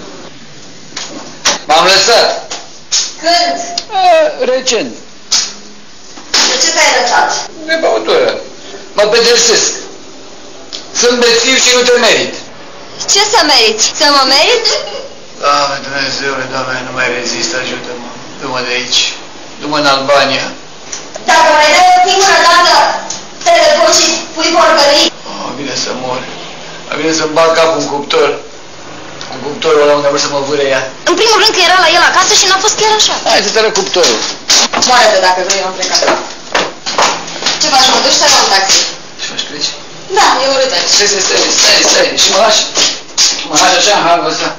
M-am lăsat. Când? A, recent. De ce te-ai lăsat? De băutură. Mă pedepsesc. Sunt bețiv și nu te merit. Ce să meriți? Să mă merit? Doamne, Dumnezeule, Doamne, nu mai rezist, ajută-mă. Du-mă de aici. Du-mă în Albania. Dacă mai dai o singură dată telefon și pui porcării. Oh, bine să mor. Mai bine să-mi bag capul în cuptor. În cuptorul ăla unde a vrut să mă vâre ea. În primul rând că era la el acasă și n-a fost chiar așa. Hai să tără cuptorul. Moară-te dacă vrei, eu am plecat. Ce faci, mă duci, te la un taxi? Ce faci, pleci? Da, e urât aici. Stai, stai, stai, stai, stai. Și mă lași? Mă lași așa în halul ăsta?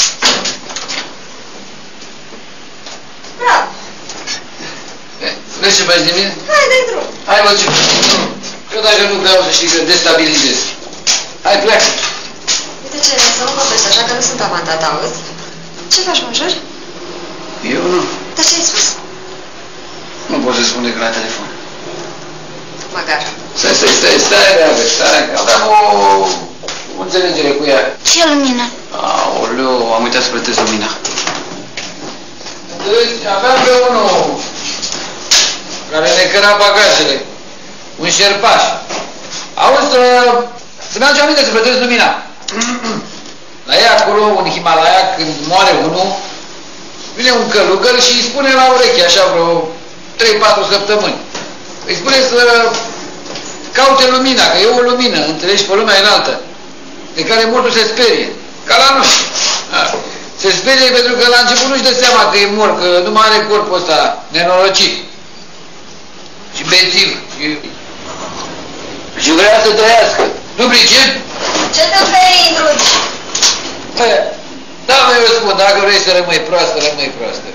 Bravo. Vezi ce faci de mine? Hai, dai drum. Hai, mă, ce faci? Eu dacă nu vreau să știi că destabilizez. Hai, pleacă. Uite ce, să nu vorbești așa că nu sunt amantata, auzi? Ce faci, mă juri? Eu nu. Dar ce ai spus? Nu pot să spun decât la telefon. Măcar. Stai, stai, stai, stai, dragă, stai. Aveam o, o înțelegere cu ea. Ce lumină? Aoleu, am uitat să plătesc lumina. Deci, aveam pe unul care ne căra bagajele. Un șerpaș. Auzi, să-mi aduce aminte să plătesc lumina. La ea acolo, în Himalaya, când moare unul, vine un călugăr și îi spune la ureche, așa vreo trei patru săptămâni. Îi spune să caute lumina, că e o lumină, înțelegi, pe lumea înaltă, de care mortul se sperie, ca la noi. Se sperie pentru că la început nu-și dă seama că e mort, că nu mai are corpul ăsta nenorocit și bețiv. Și, și vrea să trăiască. Nu pricep? Ce te oferi, Indrugi? Da, mă, eu spun, dacă vrei să rămâi proastă, rămâi proastă.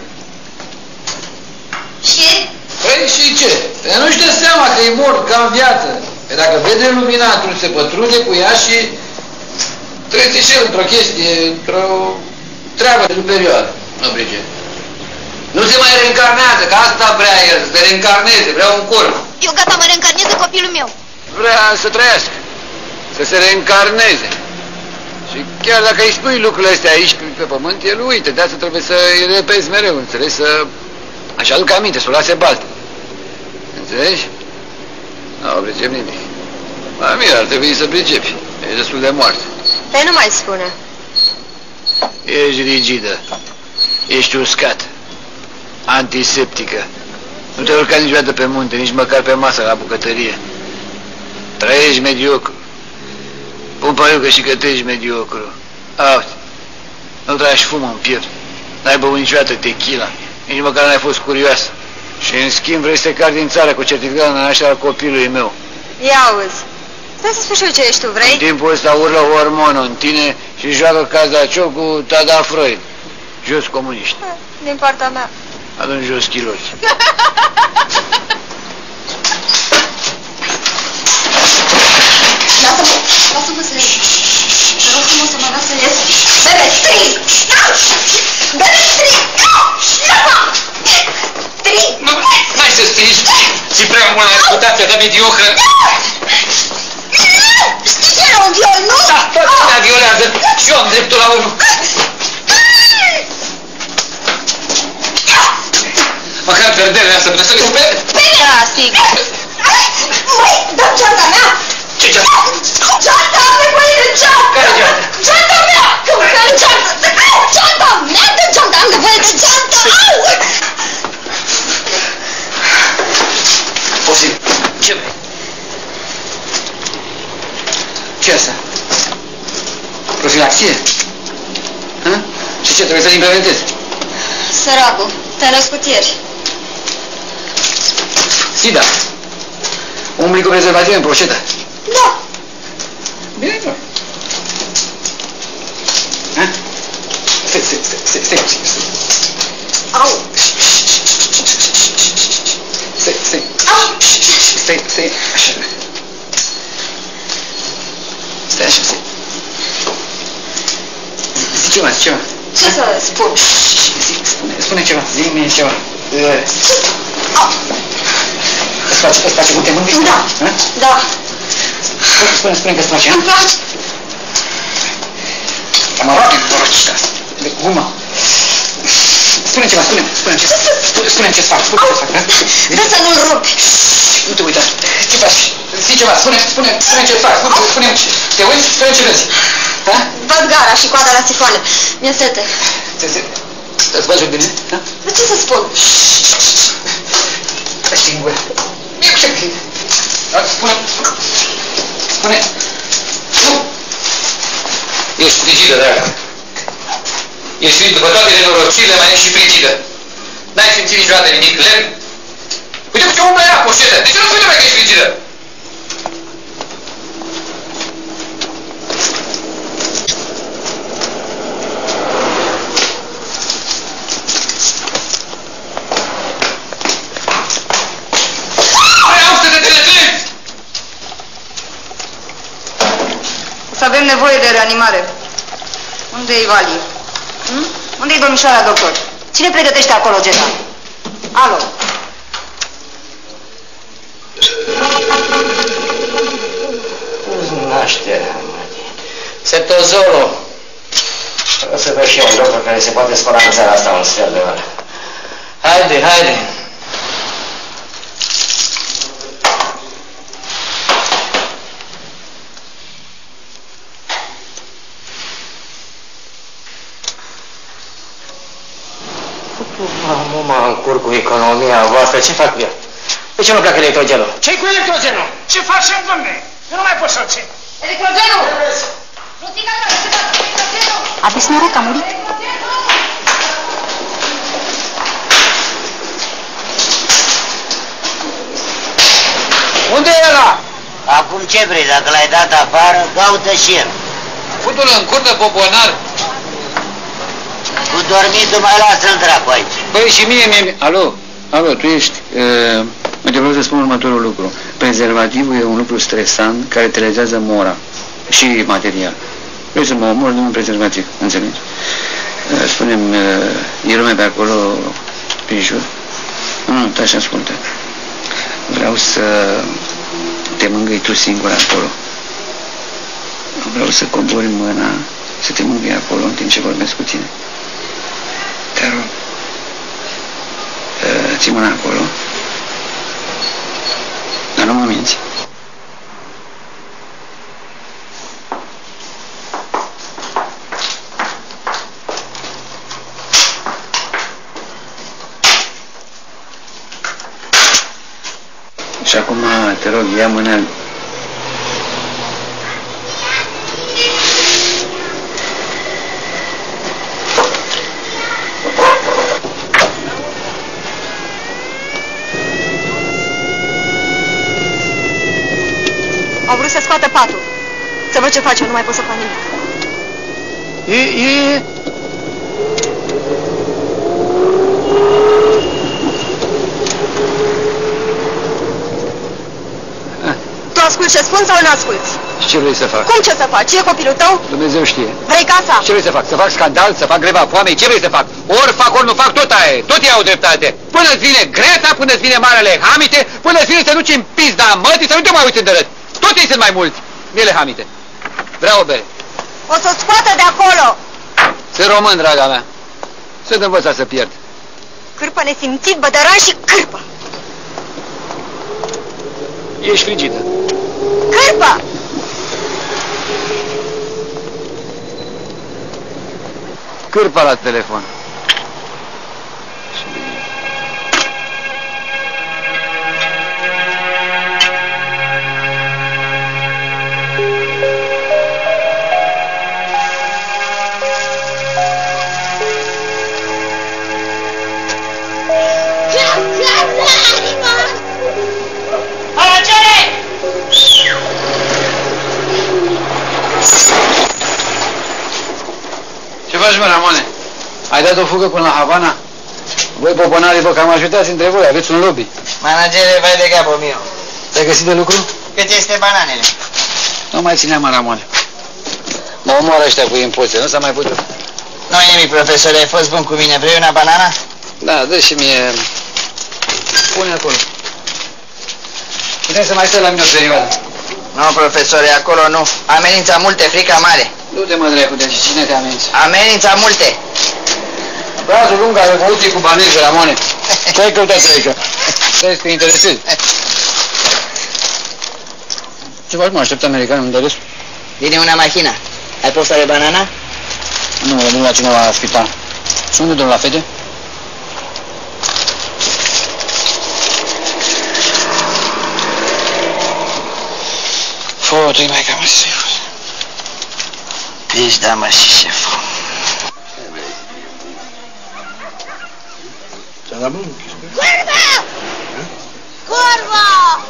Și? Păi și ce? Ea nu-și dă seama că e mort, ca în viață. Că dacă vede lumina, atunci se pătrunde cu ea și trece și el într-o chestie, într-o treabă superioară. Nu pricep. Nu se mai reîncarnează, că asta vrea el, să se reîncarneze, vrea un corp. Eu gata, mă reîncarnez în copilul meu. Vrea să trăiască, să se reîncarneze. Și chiar dacă îi spui lucrurile astea aici, pe, pe pământ, el uită, de asta trebuie să îi repezi mereu, înțelegi? Să... Așa aduc aminte, să o lase baltă. Înțelegi? Nu, pricep nimic. Mai mie, ar trebui să pricepi. E destul de moarte. Păi nu mai spune. Ești rigidă. Ești uscată. Antiseptică. Nu te urca niciodată pe munte, nici măcar pe masă la bucătărie. Trăiești mediocru. Pun pariu că și că tu ești mediocru. Auzi, nu tragi fumă în piept. N-ai băut niciodată tequila. Nici măcar n-ai fost curioasă. Și în schimb vrei să te cari din țară cu certificatul de naștere al copilului meu. Ia auzi. Stai să spui și eu ce ești tu, vrei? În timpul ăsta urlă hormonul în tine și joacă cazacioc cu Tada Freud. Jos comuniști. Din partea mea. Atunci jos chiloți. Lasă-mă, lasă-mă să ies. Te rog frumos să mă las să ies. Bebe, strig! Bebe, strig! Lasă-mă! Strig! Nu, n-ai să strigi. Ți prea mult la reputația ta mediocră. Știi ce era un viol, nu? Da, toată lumea violează. Și eu am dreptul la urmă. Măcar perderea asta putea să le spere. Da, stic. Măi, dă geanta mea! Ce geanta? Geanta, am nevoie de geanta! Care geanta? Geanta mea! Că mă care geanta! Geanta mea, dă geanta, am nevoie de geanta! Au! Posibil. Ce vrei? Ce asta? Profilaxie? Hă? Și ce, trebuie să-l implementezi? Săracul, te-ai născut ieri. Sida. Umbli cu prezervativ în proșetă. Da. Bine, nu. Hă? Stai, stai, stai, stai, stai, stai. Au. Stai, stai. Au. Stai, stai, așa. Stai așa, stai. Zi ceva, zi ceva. Ce să spun? Zi, spune, spune ceva, zi-mi ceva. Au. Îți place, îți place cum te mângâi? Da, da. Spune, spune că îți place, Îmi place. Am aproape norocită asta. De gumă. Spune ceva, spune, spune ce spune, spune ce-ți fac, spune ce-ți fac, da? Dă să nu-l rupi. Nu te uita. Ce faci? Zi ceva, spune, spune, spune ce-ți fac, spune, spune, te uiți, spune ce vezi. Da? Văd gara și coada la sifoane. Mi-e sete. Ți-e sete? Îți bagi joc de mine? Da? De ce să spun? Stai singur. Spune, spune. Nu. Ești frigidă, dragă. Ești după toate nenorocirile, mai ești și frigidă. N-ai simțit niciodată nimic lemn? Uite cu ce umblă era poșetă. De ce nu spui numai că ești frigidă? Să avem nevoie de reanimare. Unde e Vali? Hm? Unde e domnișoara doctor? Cine pregătește acolo, Geta? Alo? Nașterea, Setozolo. O să vezi și eu un doctor care se poate spăla în țara asta un sfert de oră. Haide, haide. Mă, mă încurc cu economia voastră, ce fac cu el? De ce nu pleacă electrogenul? Ce-i cu electrogenul? Ce facem, domne? Eu nu mai pot să-l țin. Electrogenul! Aveți noroc, a murit. Unde e ăla? Acum ce vrei? Dacă l-ai dat afară, caută și el. Fut-o în curte, poponar. Cu dormitul mai lasă-l dracu aici. Băi, și mie, mie... Alo, alo, tu ești... Uh, uite, vreau să spun următorul lucru. Prezervativul e un lucru stresant care telezează mora și material. Vrei să mă omor de un prezervativ, înțelegi? Uh, Spune-mi, uh, e lume pe acolo, pe jur? Nu, te așa ascultă. Vreau să te mângâi tu singur acolo. Vreau să cobori mâna, să te mângâi acolo în timp ce vorbesc cu tine. Te rog. Uh, ții mâna acolo. Dar nu mă minți. Și acum, te rog, ia mâna. scoată patul. Să văd ce face, eu nu mai pot să fac nimic. E, e... Tu asculti ce spun sau nu asculti? Și ce vrei să fac? Cum ce să faci? E copilul tău? Dumnezeu știe. Vrei casa? Ce vrei să fac? Să fac scandal? Să fac greva foamei? Ce vrei să fac? Ori fac, ori nu fac, tot aia e. Tot ei au dreptate. Până-ți vine Greta, până-ți vine Marele Hamite, până-ți vine să duci în pizda mătii, să nu te mai uiți în dărât. Tot ei sunt mai mulți. Miele Hamite. Vreau o bere. O să scoată de acolo! Sunt român, draga mea. Sunt învățat să pierd. Cârpă nesimțit, bădăran și cârpă! Ești frigidă. Cârpă! Cârpa la telefon. Ce faci, mă, Ramone? Ai dat o fugă până la Havana? Voi, poponarii, bă, cam ajutați între voi, aveți un lobby. Managere, vai de capul meu. Te-ai găsit de lucru? Cât este bananele? Nu mai ținea, mă, Ramone. Mă omoară ăștia cu impoziție, nu s-a mai putut. Nu-i nimic, profesor, ai fost bun cu mine. Vrei una banana? Da, dă și mie... Pune acolo. Putem să mai stai la mine o perioadă. Nu, profesore, acolo nu. Amenința multe, frica mare. Du-te, mă, dracu, deci cine te amenință? Amenința multe. Brazul lung care vă uite cu baneze, Ramone. Ce-ai căutat aici? Trebuie să te interesezi. Ce faci, mă? Aștept americanul, unde ales? Vine una mașină. Ai poftă de banana? Nu, nu la cineva la spital. Și unde, domnul, la fete? Fotă-i mai cam așa. Deci, da, mă, și șeful. Curva! Curva!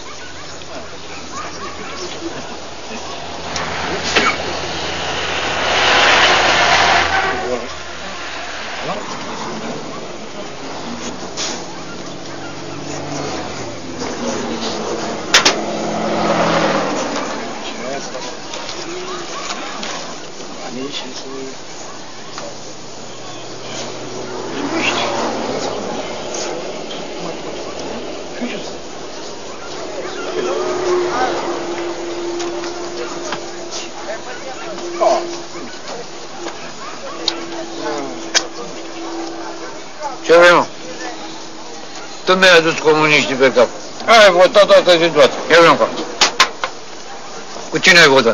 Ce vrei, mă? Tu mi-ai adus comuniștii pe cap. Ai votat toată situația. Eu vreau ca. Cu cine ai votat?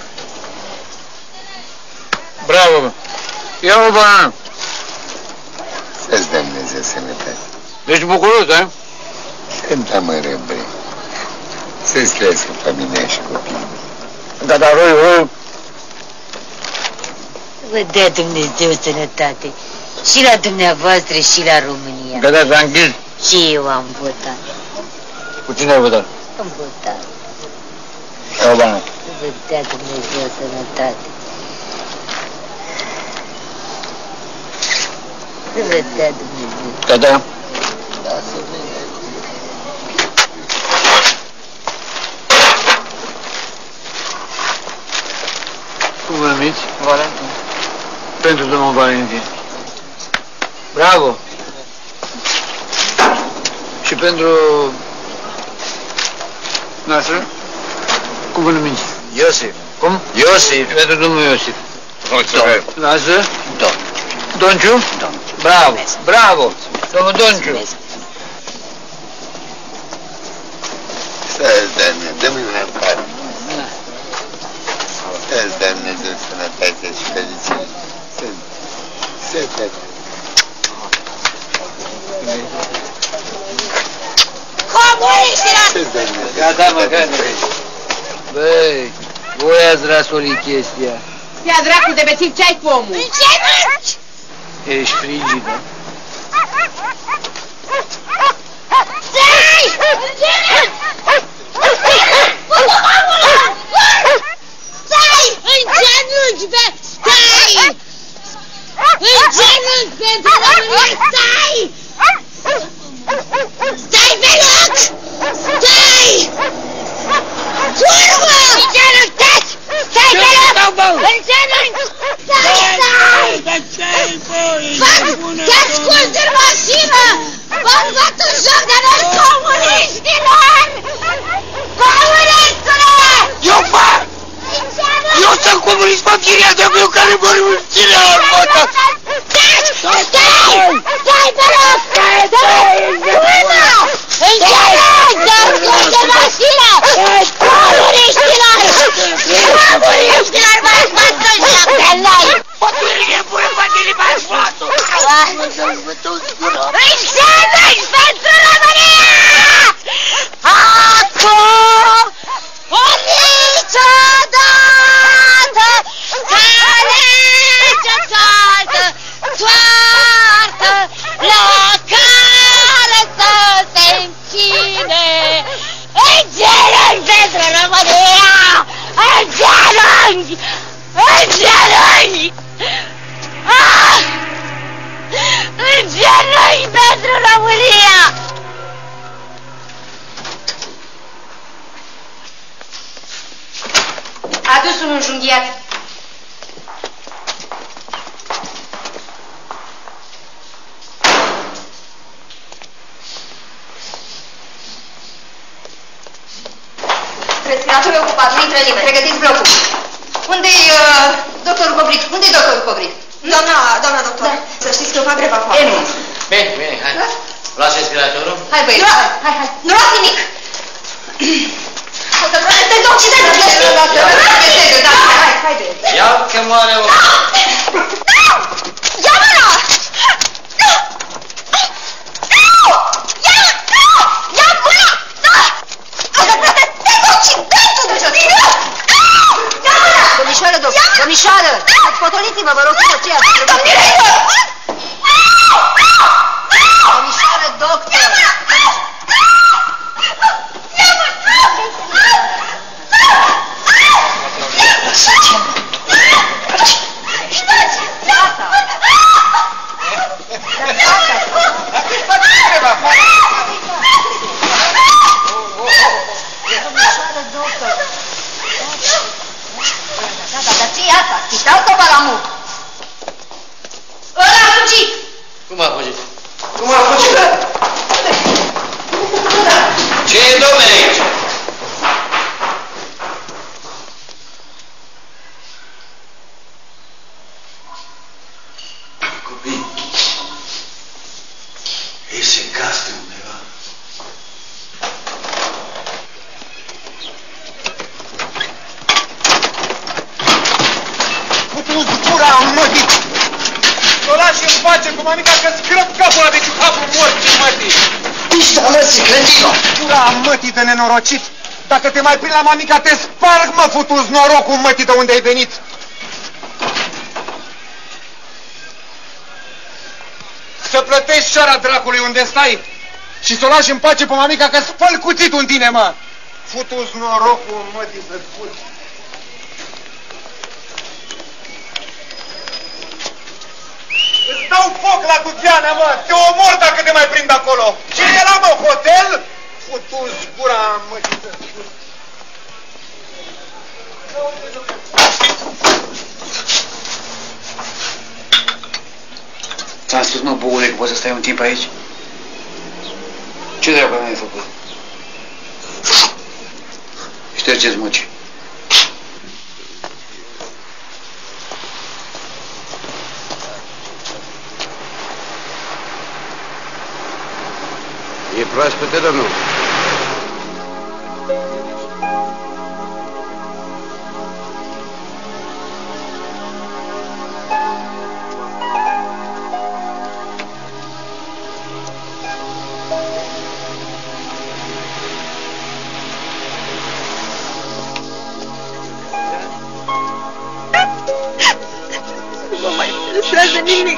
Bravo, mă. Ia o banană. Să-ți dea Dumnezeu sănătate. Ești bucuros, da? Cânta, mă, răbre. Să-ți crească familia și copiii. Da, dar roi, roi. Vă dea Dumnezeu sănătate. Și la dumneavoastră și la România. Gata, s-a închis. Și eu am votat. Cu cine ai votat? Am votat. Ia o banană. Vă dea Dumnezeu sănătate. Vă dea Dumnezeu. Gata? Da, să vedem. Cum vă numiți? Valentin. Pentru domnul Valentin. Bravo! Și pentru... noastră? Cum vă numiți? Iosif. Cum? Iosif. Pentru domnul Iosif. Mulțumesc. Noastră? Domn. Donciu? Domn. Bravo! Bravo! Domnul Donciu! Să-ți dea Dumnezeu sănătate. Să-ți dea Dumnezeu sănătate și fericire. Să-ți dea. Comuniștilor! Gata, mă, gata. Băi, voi ați rasolit chestia. Ia dracu de bețiv, ce-ai cu omul? Ce faci? Ești frigidă. Stai! Fotomamul ăla! genunchi pe... Stai! În genunchi pentru România, stai! Stai pe loc! Stai! Urmă! În genunchi, taci! Stai pe loc! În genunchi! Stai, stai! Te ascult în mașină! V-am luat un joc de noi comuniștilor! Comunistule! Eu fac! Eu sunt comunist mafiriat de meu care mă râmține în fotă! Stai! Stai! Stai pe loc! Stai! Stai! Urmă! În genunchi! Te ascult în mașină! Comuniștilor! Comuniștilor! V-ați bătut joc de noi! Potirile bună, potirile m-ați luat-o! În genunchi pentru România! Acum! O niciodată! Ca legea toată, toartă, la care să se închine! În genunchi pentru România! În genunchi! În genunchi! Ah! În genunchi pentru România! Adus un înjunghiat. Respiratorul e ocupat, nu intră nimeni. Pregătiți blocul. Unde-i uh, doctorul Cobric? Unde-i doctorul Cobric? Doamna, doamna doctor, da. Să știți că eu fac greva foarte. Bine, bine, hai. Da? Luați respiratorul? Hai, băieți, hai, hai, hai. Nu luați nimic! O să te oxidezi, să fie să te da, hai, hai, băieți. Ia că moare o... Nu! Ia-mă-la! Nu! Nu! Ia-mă! Nu! Ia-mă-la! Nu! O să te oxidezi, tu, duce! Nu! Ia-mă-la! Domnișoară, doctor, domnișoară! Potoliți-vă, vă rog, să ce ați? Domnișoară! Domnișoară, doctor! Cum a fugit? Cum a fugit? Ce e, domnule, aici? Copii, ei se cască undeva. Putu-ți gura, mătii! Să o lași în pace cu mamica că scrăp capul ăla de ciucapul mort, mătii! Pișta, mății, cretino! Gura, mătii de nenorocit! Dacă te mai prind la mamica, te sparg, mă, futu-ți norocul, mătii, de unde ai venit! Să plătești șara dracului unde stai și să o lași în pace pe mamica că spăl cuțitul în tine, mă! Futu-ți norocul, mătii, să-ți fugi! Îți dau foc la Dubiana, mă! Te omor dacă te mai prind acolo! Ce era, mă, hotel? Futu-ți gura, mă, ce să spun. Ți-am spus, mă, buule, că poți să stai un timp aici? Ce dracu mi-ai făcut? Ștergeți măci. E proaspătă, domnul. Nu mă mai interesează nimic.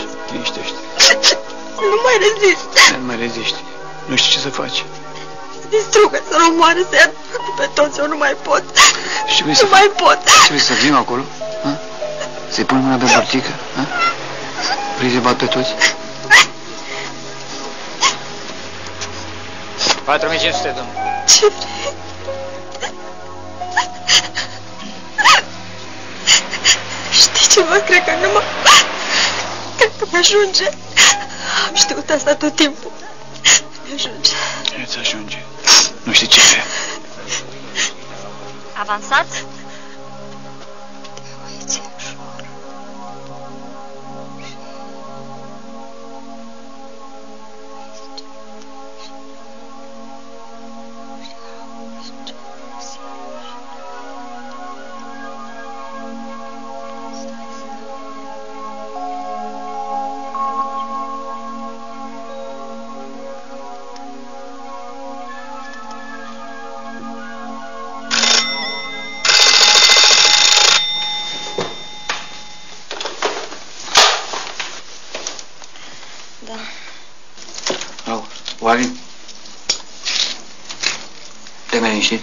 Liniștește. Nu mai rezist. Nu mai reziști. Nu știi ce să faci. distrugă, să nu moare, să ia pe toți, eu nu mai pot. Și ce vrei nu să mai pot. Ce vrei să vin acolo? Să-i pun mâna pe bortică? Vrei să-i bat pe toți? patru mii cinci sute, domnule. Ce vrei? Știi ceva? Cred că nu mă... Cred că mi-ajunge. Am știut asta tot timpul. Mi-ajunge. Nu-ți ajunge. Nu știi ce vrea. Avansați? Oare? Te-ai mai liniștit?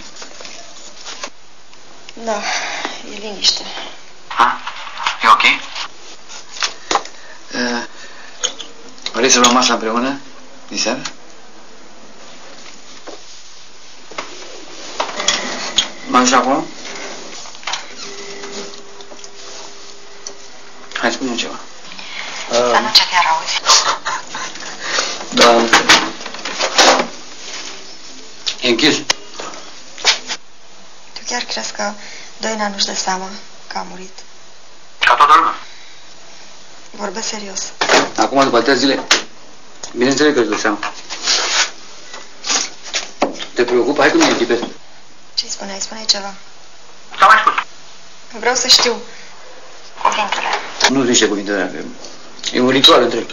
Da, e liniște. Ha? E ok? Uh, vrei să luăm masa împreună? Diseară? Mă ajungi acolo? Hai, spune-mi ceva. Să nu ce te-ar auzi. Da. E închis. Tu chiar crezi că Doina nu-și dă seama că a murit? Ca toată lumea. Vorbesc serios. Acum, după atâtea zile, bineînțeles că își dă seama. Te preocupă? Hai cu mine, Tipet. Ce-i spuneai? Spuneai ceva. Ce-am mai spus? Vreau să știu cuvintele. Nu sunt niște cuvinte dragă. E un ritual întreg.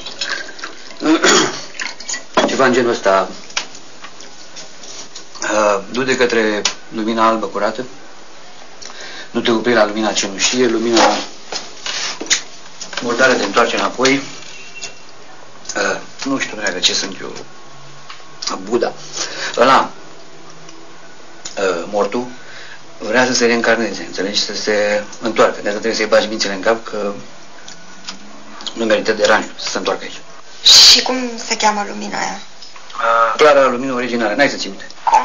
Ceva în genul ăsta. Uh, du-te către lumina albă curată. Nu te opri la lumina cenușie. Lumina murdară te întoarce înapoi. Uh, nu știu, dragă, ce sunt eu. Buddha. Ăla, uh, mortul, vrea să se reîncarneze, înțelegi? Să se întoarcă. De asta trebuie să-i bagi mințele în cap că nu merită deranjul să se întoarcă aici. Și cum se cheamă lumina aia? Uh, Clara, lumină originală. N-ai să ții minte. Cum?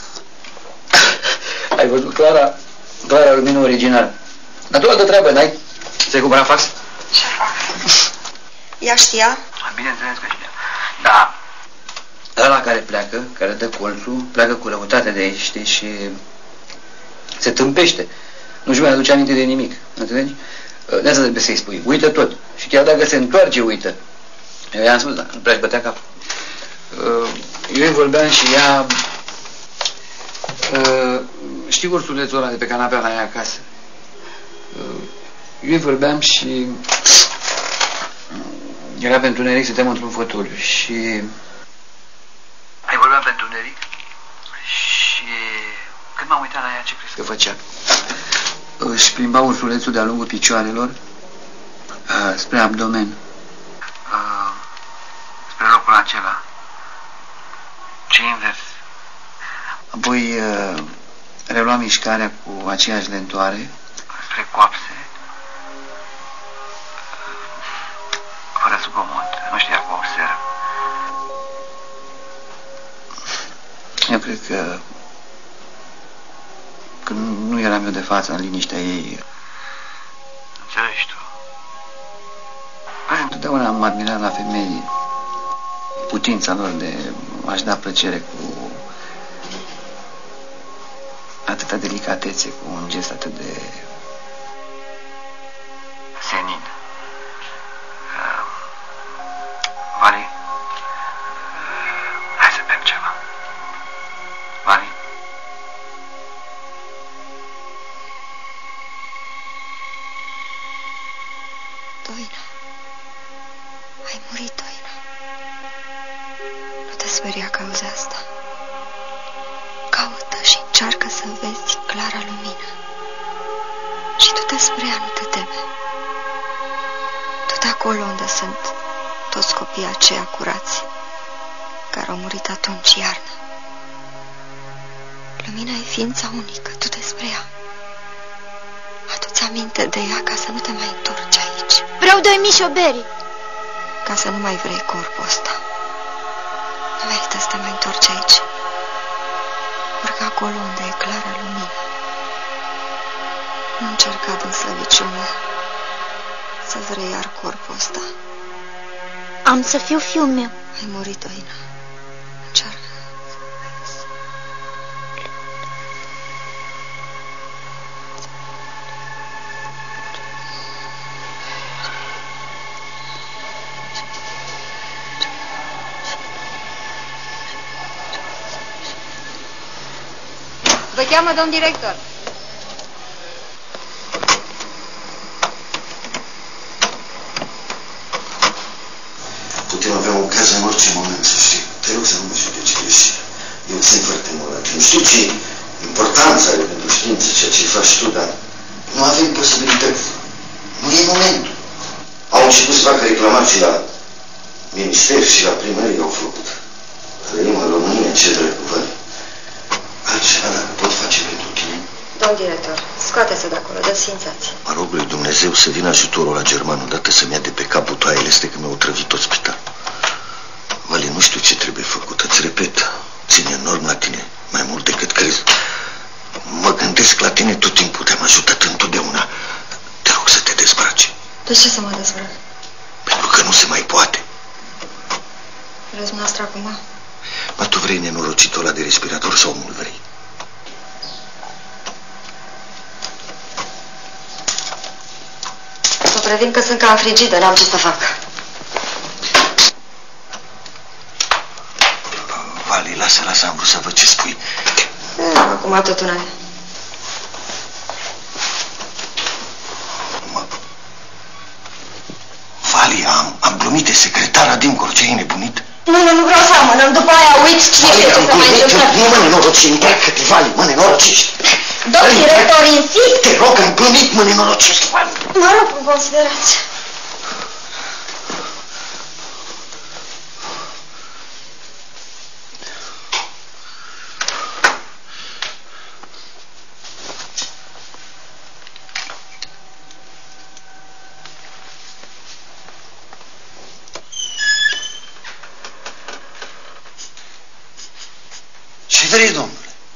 Ai văzut Clara? Clara, lumină originală. Dar tu altă treabă, n-ai? Ți-ai cumpărat fax? Ce fax? Ea știa? Bineînțeles că știa. Da. Ăla care pleacă, care dă colțul, pleacă cu răutate de aici, știi, și se tâmpește. Nu-și mai aduce aminte de nimic. Înțelegi? De asta trebuie să-i spui. Uită tot. Și chiar dacă se întoarce, uită. Eu i-am spus, da, nu prea-și bătea capul. Eu îi vorbeam și ea... Știi ursulețul ăla de pe canapea la ea acasă? Eu îi vorbeam și... Era pe întuneric, stăteam într-un fotoliu și... Îi vorbeam pe întuneric și... Când m-am uitat la ea, ce crezi că făcea? Își plimba ursulețul de-a lungul picioarelor spre abdomen. Spre locul acela. Și invers. Apoi relua mișcarea cu aceeași lentoare spre coapse, fără zgomot. Nu știa că observ. Eu cred că că nu eram eu de față în liniștea ei. Înțelegi tu? Întotdeauna am admirat la femei putința lor de a-și da plăcere cu atâta delicatețe, cu un gest atât de senin. Uh, Vali, uh, hai să bem ceva. Vali? Doina, ai murit, Doina. Nu te speria că auzi asta. Caută și încearcă să vezi clara lumină. Și du-te spre ea, nu te teme. Du-te acolo unde sunt toți copiii aceia curați, care au murit atunci iarnă. Lumina e ființa unică, tu despre ea. Adu-ți aminte de ea ca să nu te mai întorci aici. Vreau doi mici o beri. Ca să nu mai vrei corpul ăsta. Nu merită să te mai întorci aici. Urcă acolo unde e clară lumină. Nu încerca din slăbiciune să-ți vrei iar corpul ăsta. Am să fiu fiul meu. Ai murit, Oina. Încearcă. Vă cheamă domn director. Putem avea o ocazie în orice moment, să știi. Te rog să nu mă judeci greșit. Eu țin foarte mult la tine. Știu ce importanță are pentru știință ceea ce faci tu, dar nu avem posibilități. Nu e momentul. Au început să facă reclamații la minister și la primărie au făcut. Trăim în România, ce drept văd. Altceva dacă pot face pentru tine. Domn director, scoate-se de acolo, dă sfințați. Mă rog lui Dumnezeu să vină ajutorul la german odată să-mi ia de pe capul toaiele este că mi-au otrăvit tot spital. Vale, nu știu ce trebuie făcut, îți repet, ține enorm la tine, mai mult decât crezi. Mă gândesc la tine tot timpul, te-am ajutat întotdeauna. Te rog să te dezbraci. De ce să mă dezbrac? Pentru că nu se mai poate. Vreți dumneavoastră acum? Mă, tu vrei nenorocitul ăla de respirator sau nu-l vrei? Vă previn că sunt ca în frigidă, n-am ce să fac. Vali, lasă, lasă, am vrut să văd ce spui. E, acum tot una. Mă... Vali, am, am glumit de secretara dincolo, ce ai nebunit? Nu, nu, nu vreau să amânăm, după aia uit cine știe ce să mai întâmplă. Nu mă nenoroci, întreacă-te, Vali, mă nenorocești. Domn director, insist! Te rog, am glumit, mă nenorocești, Vali. Mă rog, cum considerați. Ce vrei, domnule?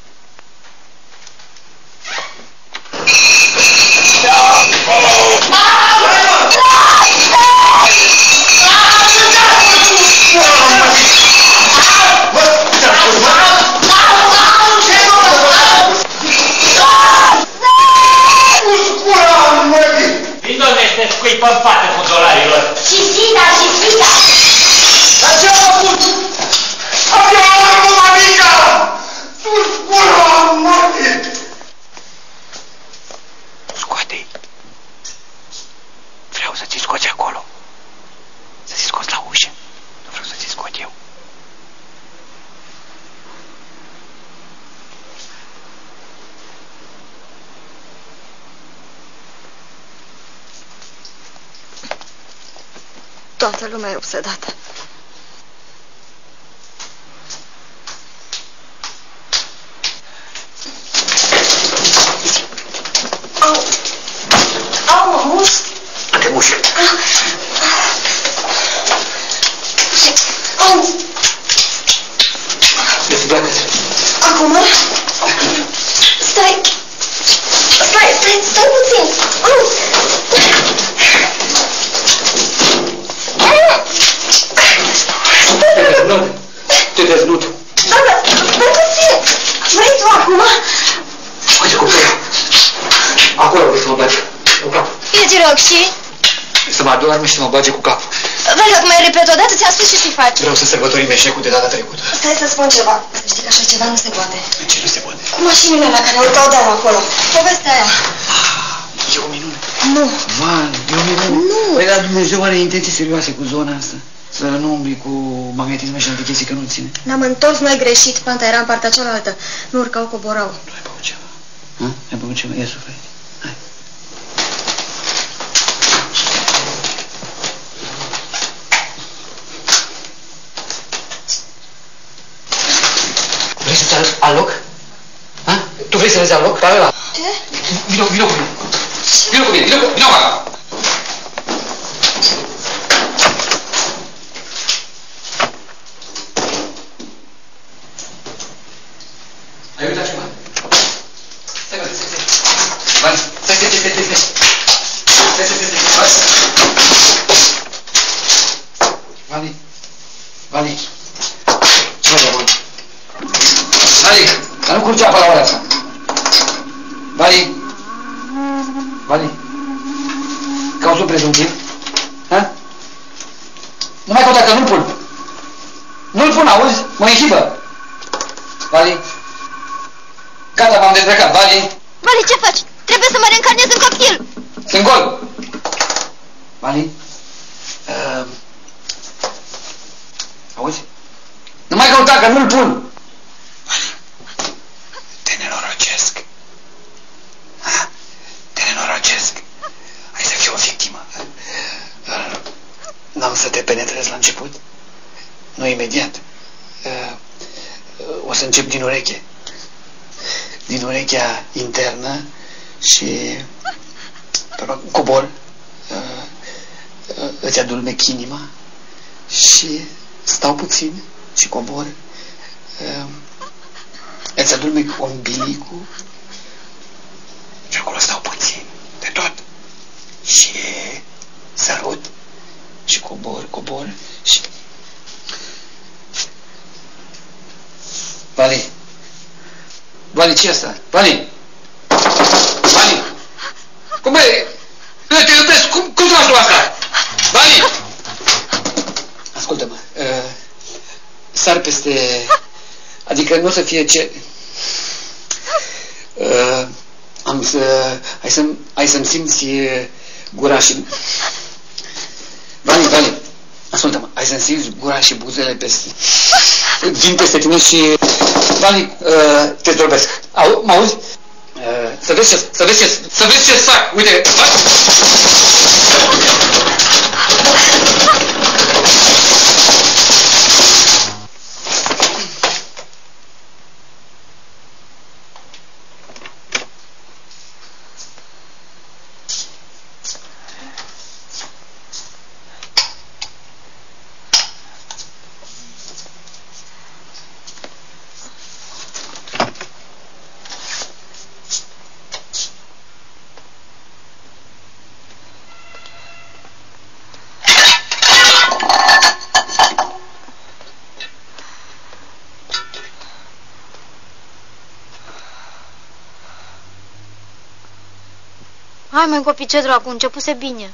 Din unde este scuipă în față cu dolarilor? Și Sida, și Sida! Dar ce-a făcut? Abia am amica! Sus gura, morții! Scoate-i. Vreau să ți scoți acolo. Să ți scoți la ușă. Nu vreau să ți scot eu. Toată lumea e obsedată. Au! Au, mă mușc! Te mușc! Au! Acum? Stai! Stai, stai, stai puțin! Au! Te deznud. Da, da, da, puțin! Vrei tu acum? Uite cum vreau. Acolo vrei să mă bagi cu capul. Eu te rog, și? Să mă adormi și să mă bage cu capul. Vreau să mai repet o dată, ți-am spus ce să-i faci. Vreau să sărbătorim eșecul de data trecută. Stai să spun ceva. Să știi că așa ceva nu se poate. Ce nu se poate? Cu mașinile alea care urcau deal acolo. Povestea aia. E o minune. Nu. Van, e o minune. Nu. Păi, dar Dumnezeu are intenții serioase cu zona asta. Să nu umbli cu magnetisme și alte chestii că nu ține. Ne-am întors noi greșit. Panta era în partea cealaltă. Nu urcau, coborau. Nu ai băut ceva. Hă? Ai băut ceva? Ia suflet. Hai. Vrei să-ți arăt alt loc? să vezi la loc, pe ăla. Ce? Vino, vino cu mine. Vino cu mine, vino, vino acolo. Ai uitat ceva? Stai, bă, stai, stai. Vani, stai, stai, stai, stai, stai. Stai, stai, stai, stai, Vani. Vani. Ce mai bun? Vani, dar nu curge apa la ora asta. Vani. Vani. Cauți un prezumtiv? Ha? Nu mai căuta că nu-l pun. Nu-l pun, auzi? Mă inhibă. Vali. Gata, m-am dezbrăcat. Vali. Vali, ce faci? Trebuie să mă reîncarnez în copil. Sunt gol. Vali. Uh... Auzi? Nu mai căuta că nu-l pun. Vali. Te nenorocesc. Ha? Te nenorocesc. Ai să fii o victimă. Uh, N-am să te penetrez la început. Nu imediat. Uh, o să încep din ureche. Din urechea internă și cobor. Uh, uh, îți adulmec inima și stau puțin și cobor. Uh, îți adulmec ombilicul și acolo stau puțin de tot. Și sărut și cobor, cobor și... Vali. Vali, ce asta? Vali. Vali. Cum e? Eu te iubesc. Cum, cum te faci tu asta? Vali. Ascultă-mă. Uh, sar peste... Adică nu o să fie ce... Uh, am să... Hai să-mi hai să-mi simți gura și... Vali, Vali. Ascultă-mă. Hai să-mi simți gura și buzele peste... Vin peste tine și... Vali, uh, te zdrobesc. Au, mă auzi? Uh, să vezi ce... Să vezi ce... Să vezi ce fac. Uite... Hai, măi, copii, ce dracu, începuse bine.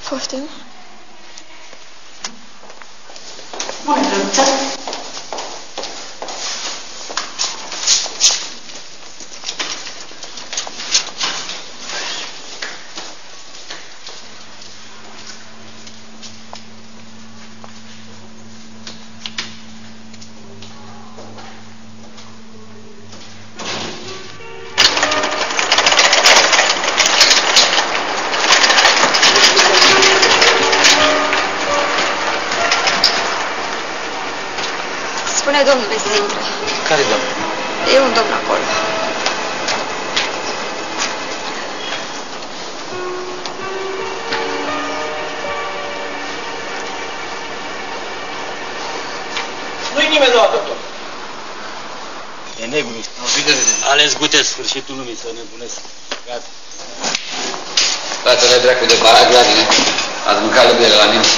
Poftim. Bună, drăguță! Spune domnule să intre. Care domn? E un domn acolo. Nu-i nimeni la doctor. E nebunit. Ales gute sfârșitul lumii să nebunesc. Gata. Dați-le dracu de barac la tine. Ați mâncat lăbire la mine.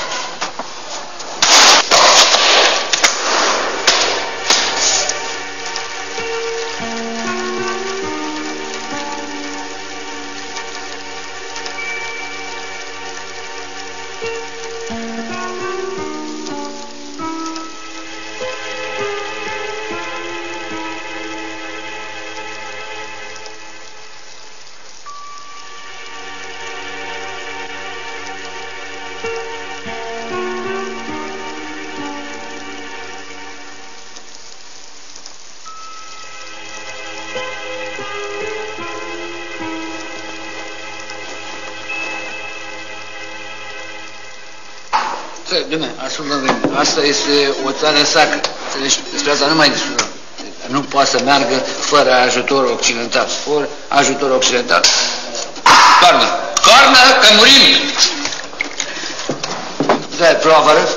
Dumne, ascultă-mă, asta este o țară sacră. Înțelegi? Despre asta nu mai discutăm. Nu poate să meargă fără ajutor occidental. Ori ajutor occidental. Toarnă! Toarnă, că murim! Da, provară.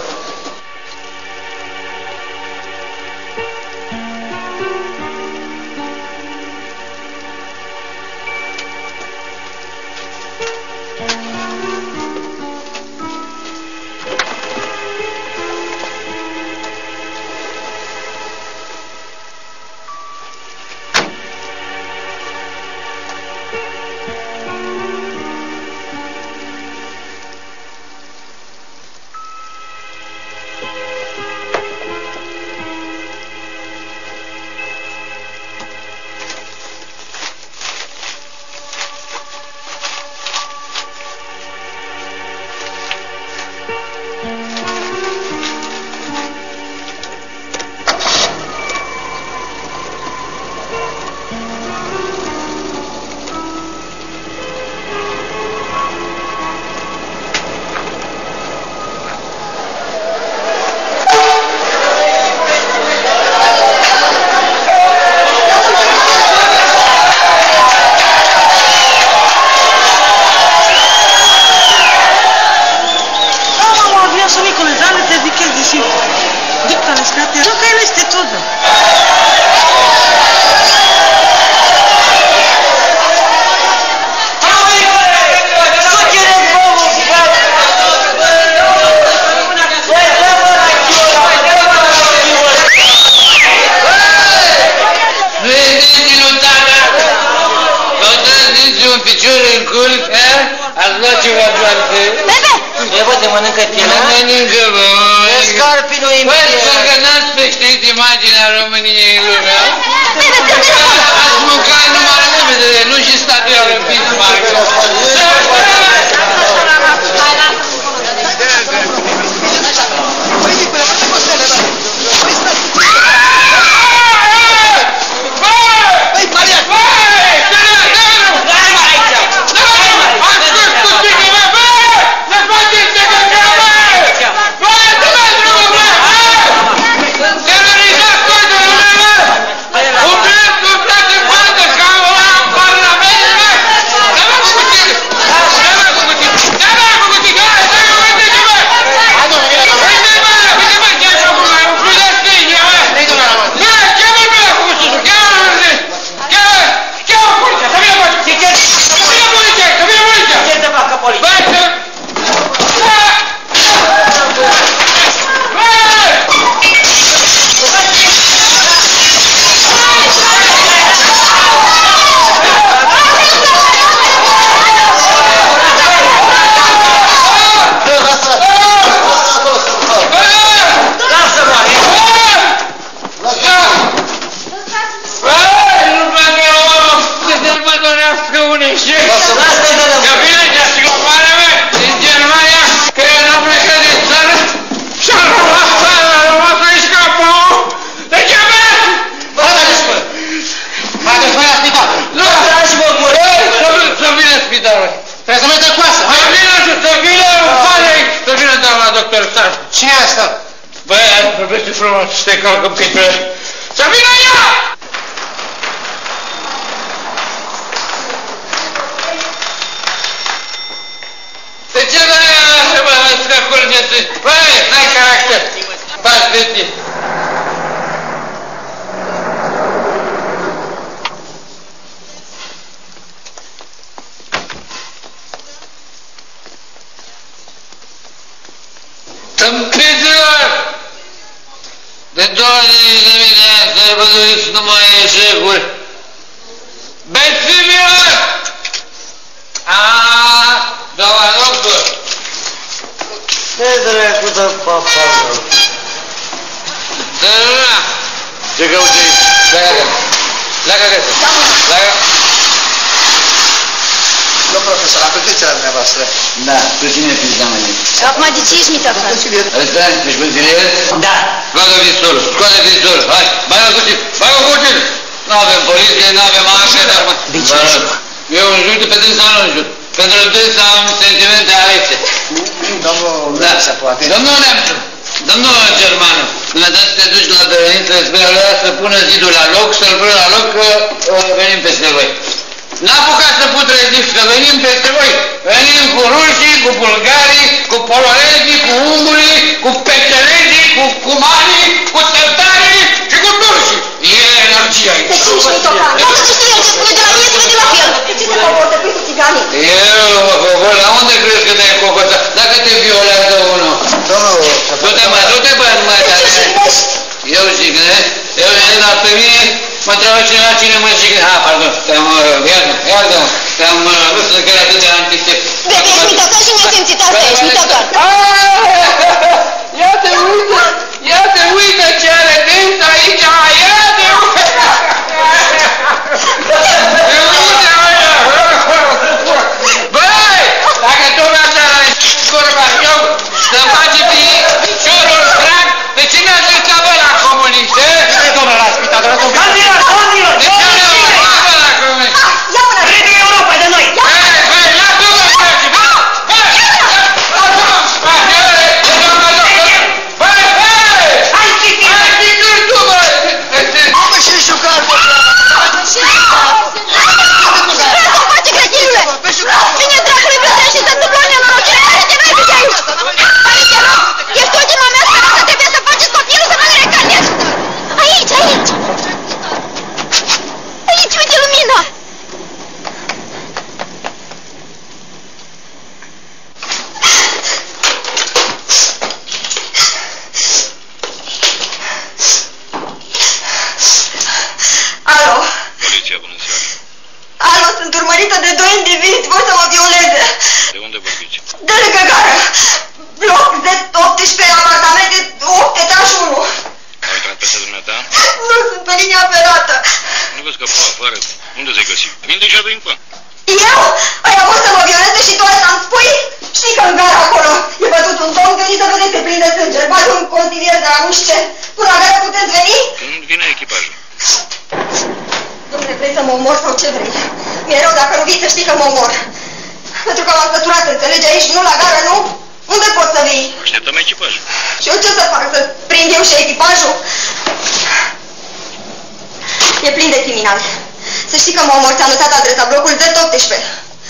Bebe, te mănâncă tine? Mănâncă, bă! Scarpii nu-i băi, că n-ați peștit imaginea României în lume, a? Ați mâncat numai repede, nu și statuia lui Bismarck. Trebuie să mergi de coasă, hai! Să vină, să vină, fare aici! Să vină, doamna doctor, stai! Cine e asta? Băi, vorbește frumos, să te calcă picioare. Să vină ea! De ce nu e așa, bă, să curgeți? Băi, n-ai caracter! Faci vestit! Tâmpiților! De douăzeci de mii de ani sărbătoriți numai eșecuri. Bețivilor! Aaaa, doamna doctor! Ce dracu de paparul? Sărăna! Ce cauți aici? Pleacă acasă! Pleacă acasă! Pleacă! Domn profesor, apetiți la dumneavoastră. Da, pe cine fiți, doamne? Acum de ce ești mită? Ăsta? Ești consilier? Da. Scoate pistolul, scoate pistolul, hai, bai o cuțit, bai o cuțit! Nu avem poliție, nu avem arme, dar mă... De ce așa? Eu îl jur, pe dânsa nu îl jur. Pentru dânsa am sentimente alecte. Domnul Da, se poate. domnul Neamțu, domnul Germanu, dumneata să te duci la dărăniță, spune ăla să pună zidul la loc, să-l pună la loc, că uh, venim peste voi. N-a apucat să putre zic că venim peste voi. Venim cu rușii, cu bulgarii, cu polonezii, cu ungurii, cu pecelezii, cu cumanii, cu tătarii și cu turcii. E energia aici. De ce ești mitocan? Nu știu ce el ce spune de la mine, se vede la fel. De ce te comportă cu țiganii? Eu, bă, la unde crezi că te-ai cocoțat? Dacă te violează unul. Domnul... Du-te, mă, du-te, bă, nu mai tare. Eu jignesc, eu jignesc, dar pe mine mă întreabă cineva cine mă jignesc. Ah, pardon, te-am, iartă, iartă-mă, te-am văzut că era atât de antisep. Bebe, ești mitocan și nesimțit, asta ești mitocan. Ia te uită, ia te uită ce are dânsa aici, ia te uită! Băi, dacă tu mi-ați arătat curva eu să-mi face piciorul frag, de cine ați zis bă la comunist, e? Domnul Raspita, domnul Raspita! Candidat, candidat! De ce nu bă la comunist? Râde Europa de noi! Băi, băi, lasă-mă să mergi, bă! Băi, băi, băi! Hai, Titi! Hai, Titi, tu, bă! Mamă, și jucar, bă! Ce face, cretinule? Cine dracului plătește să întâmplă o nenorocire? Care te mai de aici? Care te rog? Ești ultima mea speranță, trebuie să faceți copilul să mă recanești! Aici, aici! Aici, uite lumina! Alo? Poliția, bună seara. Alo, sunt urmărită de doi indivizi, vor să mă violeze. De unde vorbiți? De lângă gară. Bloc Z optsprezece, apartamente opt, etaj unu. Au intrat peste dumneata? Nu, sunt pe linia ferată. Nu vezi că pe afară? Unde ți-ai găsit? Vinde și adă încă. Eu? Aia vor să mă violeze și tu asta îmi spui? Știi că în gara acolo e bătut un domn, veniți să vedeți, se prinde sânge. Bate un consilier de la nu știu ce. Tu la gara puteți veni? Când vine echipajul? Dom'le, vrei să mă omor sau ce vrei? Mi-e rău dacă nu vii să știi că mă omor. Pentru că m-am săturat, înțelegi, aici, nu la gară, nu? Unde poți să vii? Așteptăm echipajul. Și eu ce să fac? Să prind eu și echipajul? E plin de criminali. Să știi că mă omor, ți-am notat adresa, blocul Z optsprezece.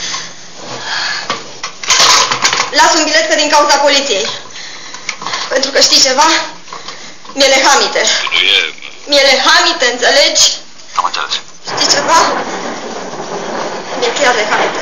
Las un bilet că din cauza poliției. Pentru că știi ceva? Mi-e lehamite. Nu e... Mi-e lehamite, înțelegi? Am înțeles. Știi ceva? Mi-e chiar lehamite.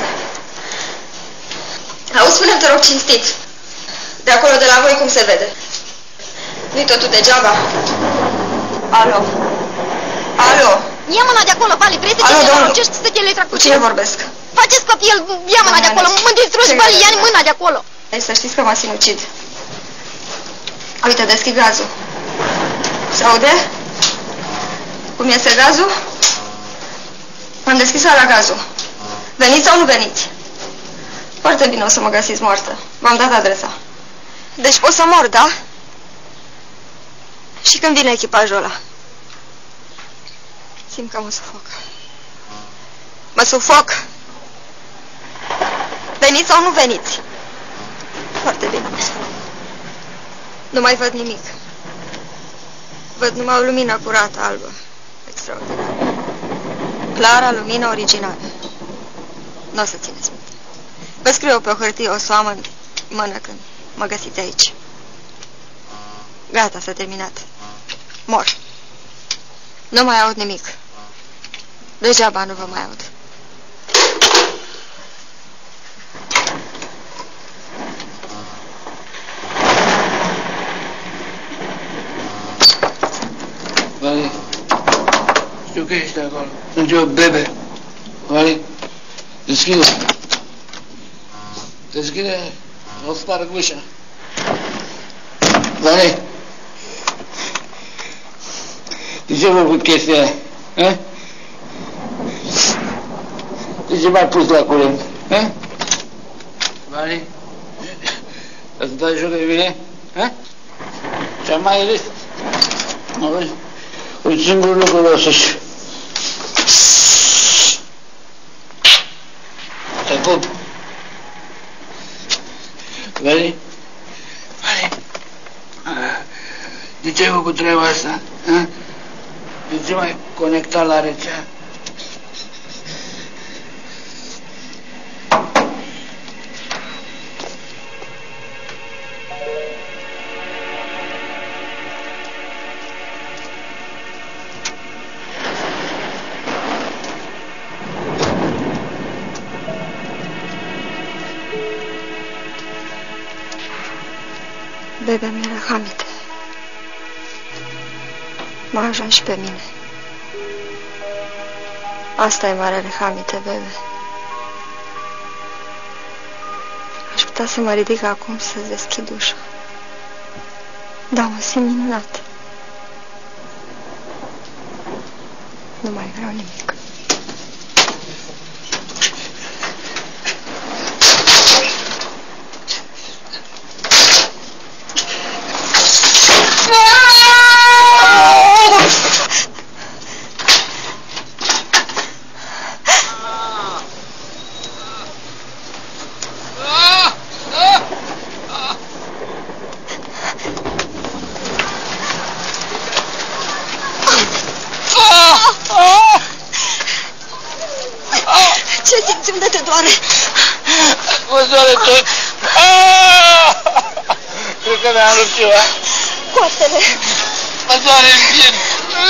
Auzi, spune-mi, te rog, cinstit. De acolo, de la voi, cum se vede? Nu-i totul degeaba? Alo? Alo? Ia mâna de acolo, Bali, vrei să Alo, te domnul. încerci să te electrocutezi? Cu cine vorbesc? Faceți copil, ia mâna de acolo, mă distrugi, Bali, ia mâna de acolo. Ei, să știți că mă sinucid. Uite, deschid gazul. Se aude? Cum iese gazul? Am deschis la gazul. Veniți sau nu veniți? Foarte bine, o să mă găsiți moartă. V-am dat adresa. Deci pot să mor, da? Și când vine echipajul ăla? Simt că mă sufoc. Mă sufoc! Veniți sau nu veniți? Foarte bine. Nu mai văd nimic. Văd numai o lumină curată, albă. Extraordinar. Clara, lumină originală. Nu o să țineți minte. Vă scriu pe o hârtie, o să o am în mână când mă găsiți aici. Gata, s-a terminat. Mor. Nu mai aud nimic. Degeaba nu vă mai aud. Vali, știu că ești acolo. Sunt eu, bebe. Vali, deschide. Deschide, o sparg ușa. Vali, de ce ai făcut chestia aia? Eh? De ce m-ai pus la curent? Eh? Vali, îți dai joc de mine? Eh? Ce-am mai râs? Auzi? Un singur lucru vreau să-și... Te pup. Vali? Vali? De ce ai făcut treaba asta? Ha? De ce m-ai conectat la rețea? Bebe mi-era hamite. M-a ajuns și pe mine. Asta e marele hamite, Bebe. Aș putea să mă ridic acum să-ți deschid ușa. Da, mă simt minunat. Nu mai vreau nimic. Ce simți? Unde te doare? Mă doare tot. Cred că mi-am rupt ceva. Coastele. Mă doare în piept.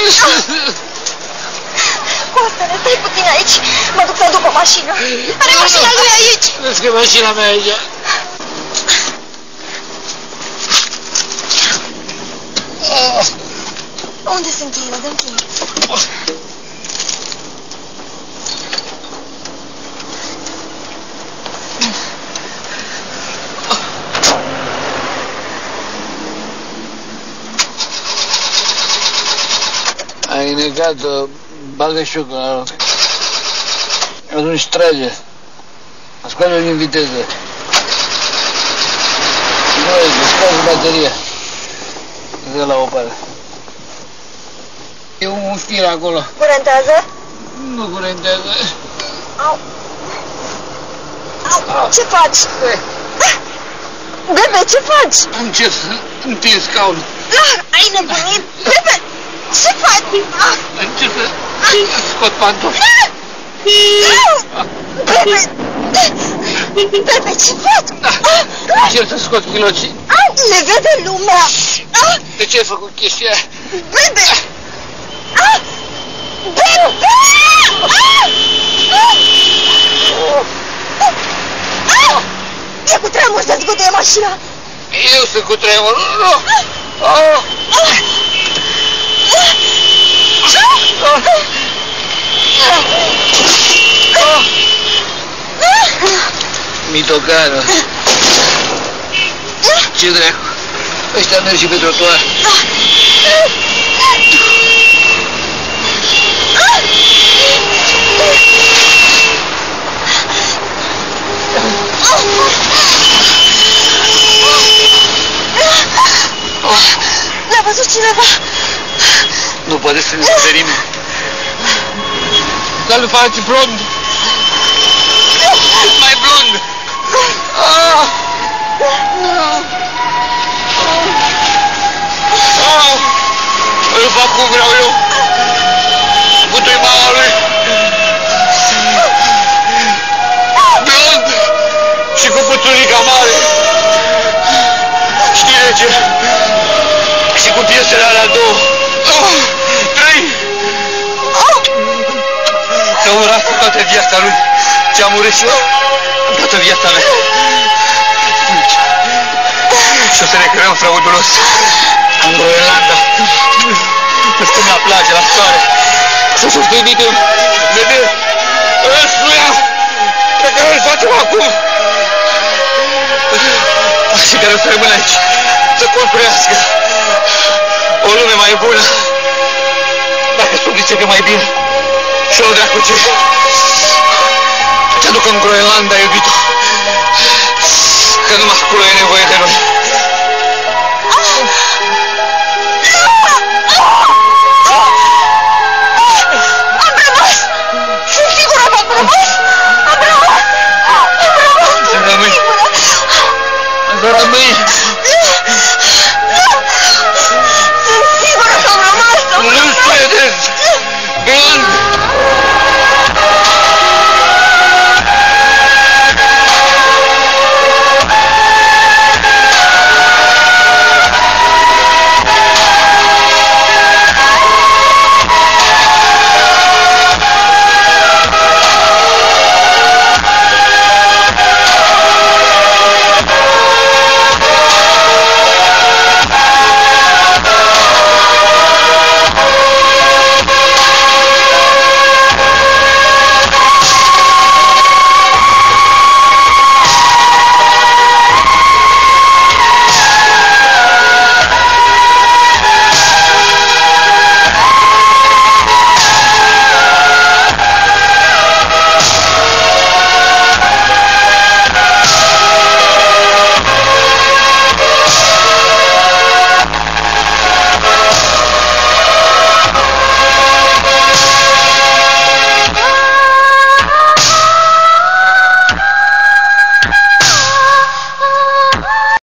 Coastele, stai puțin aici. Mă duc să duc o mașină. Are mașina lui aici. Vezi că mașina mea aici. Unde sunt cheile? Dă-mi cheile. Ai negat-o, bagă șucul la loc. Atunci trage. Scoate-o din viteză. Noi, scoate bateria. Dă la o parte. E un fir acolo. Curentează? Nu curentează. Au. Au, ce faci? Bebe, ce faci? Încep să întind scaunul. Ai nebunit? Bebe, ce faci? Încep să scot pantofi. Bebe! Bebe, ce faci? Încerc să scot chilocii. Le vede lumea! De ce ai făcut chestia aia? Bebe! Bebe! E cu tremur să zguduie mașina! Eu sunt cu tremur, nu! Mitocană! Ce dracu? Ăștia merg și pe trotuar. L-a văzut cineva! Nu poate să ne suferim. Să-l faci blond! Mai blond! Îl fac cum vreau eu. Cu-i mama lui. Blond și cu puțulica mare. Știi de ce? Și cu piesele alea două. Trei. Să urască toată viața lui. Ce-am urât și eu toată viața mea. Și o să ne creăm fraudulos în Groenlanda. Să stăm la plajă, la soare. Să se uimite. Vedeți? Ăstuia pe care îl facem acum. Și care o să rămână aici. Să construiască o lume mai bună. Dacă s-o pricepe mai bine. Și o dracu ce. Te aduc în Groenlanda, iubito. Că numai acolo e nevoie de noi. Am rămas! Sunt sigură că am rămas! Am rămas! Am rămas! Să rămâi! Să rămâi! Sunt sigură că am rămas! Nu-ți credezi! Blond!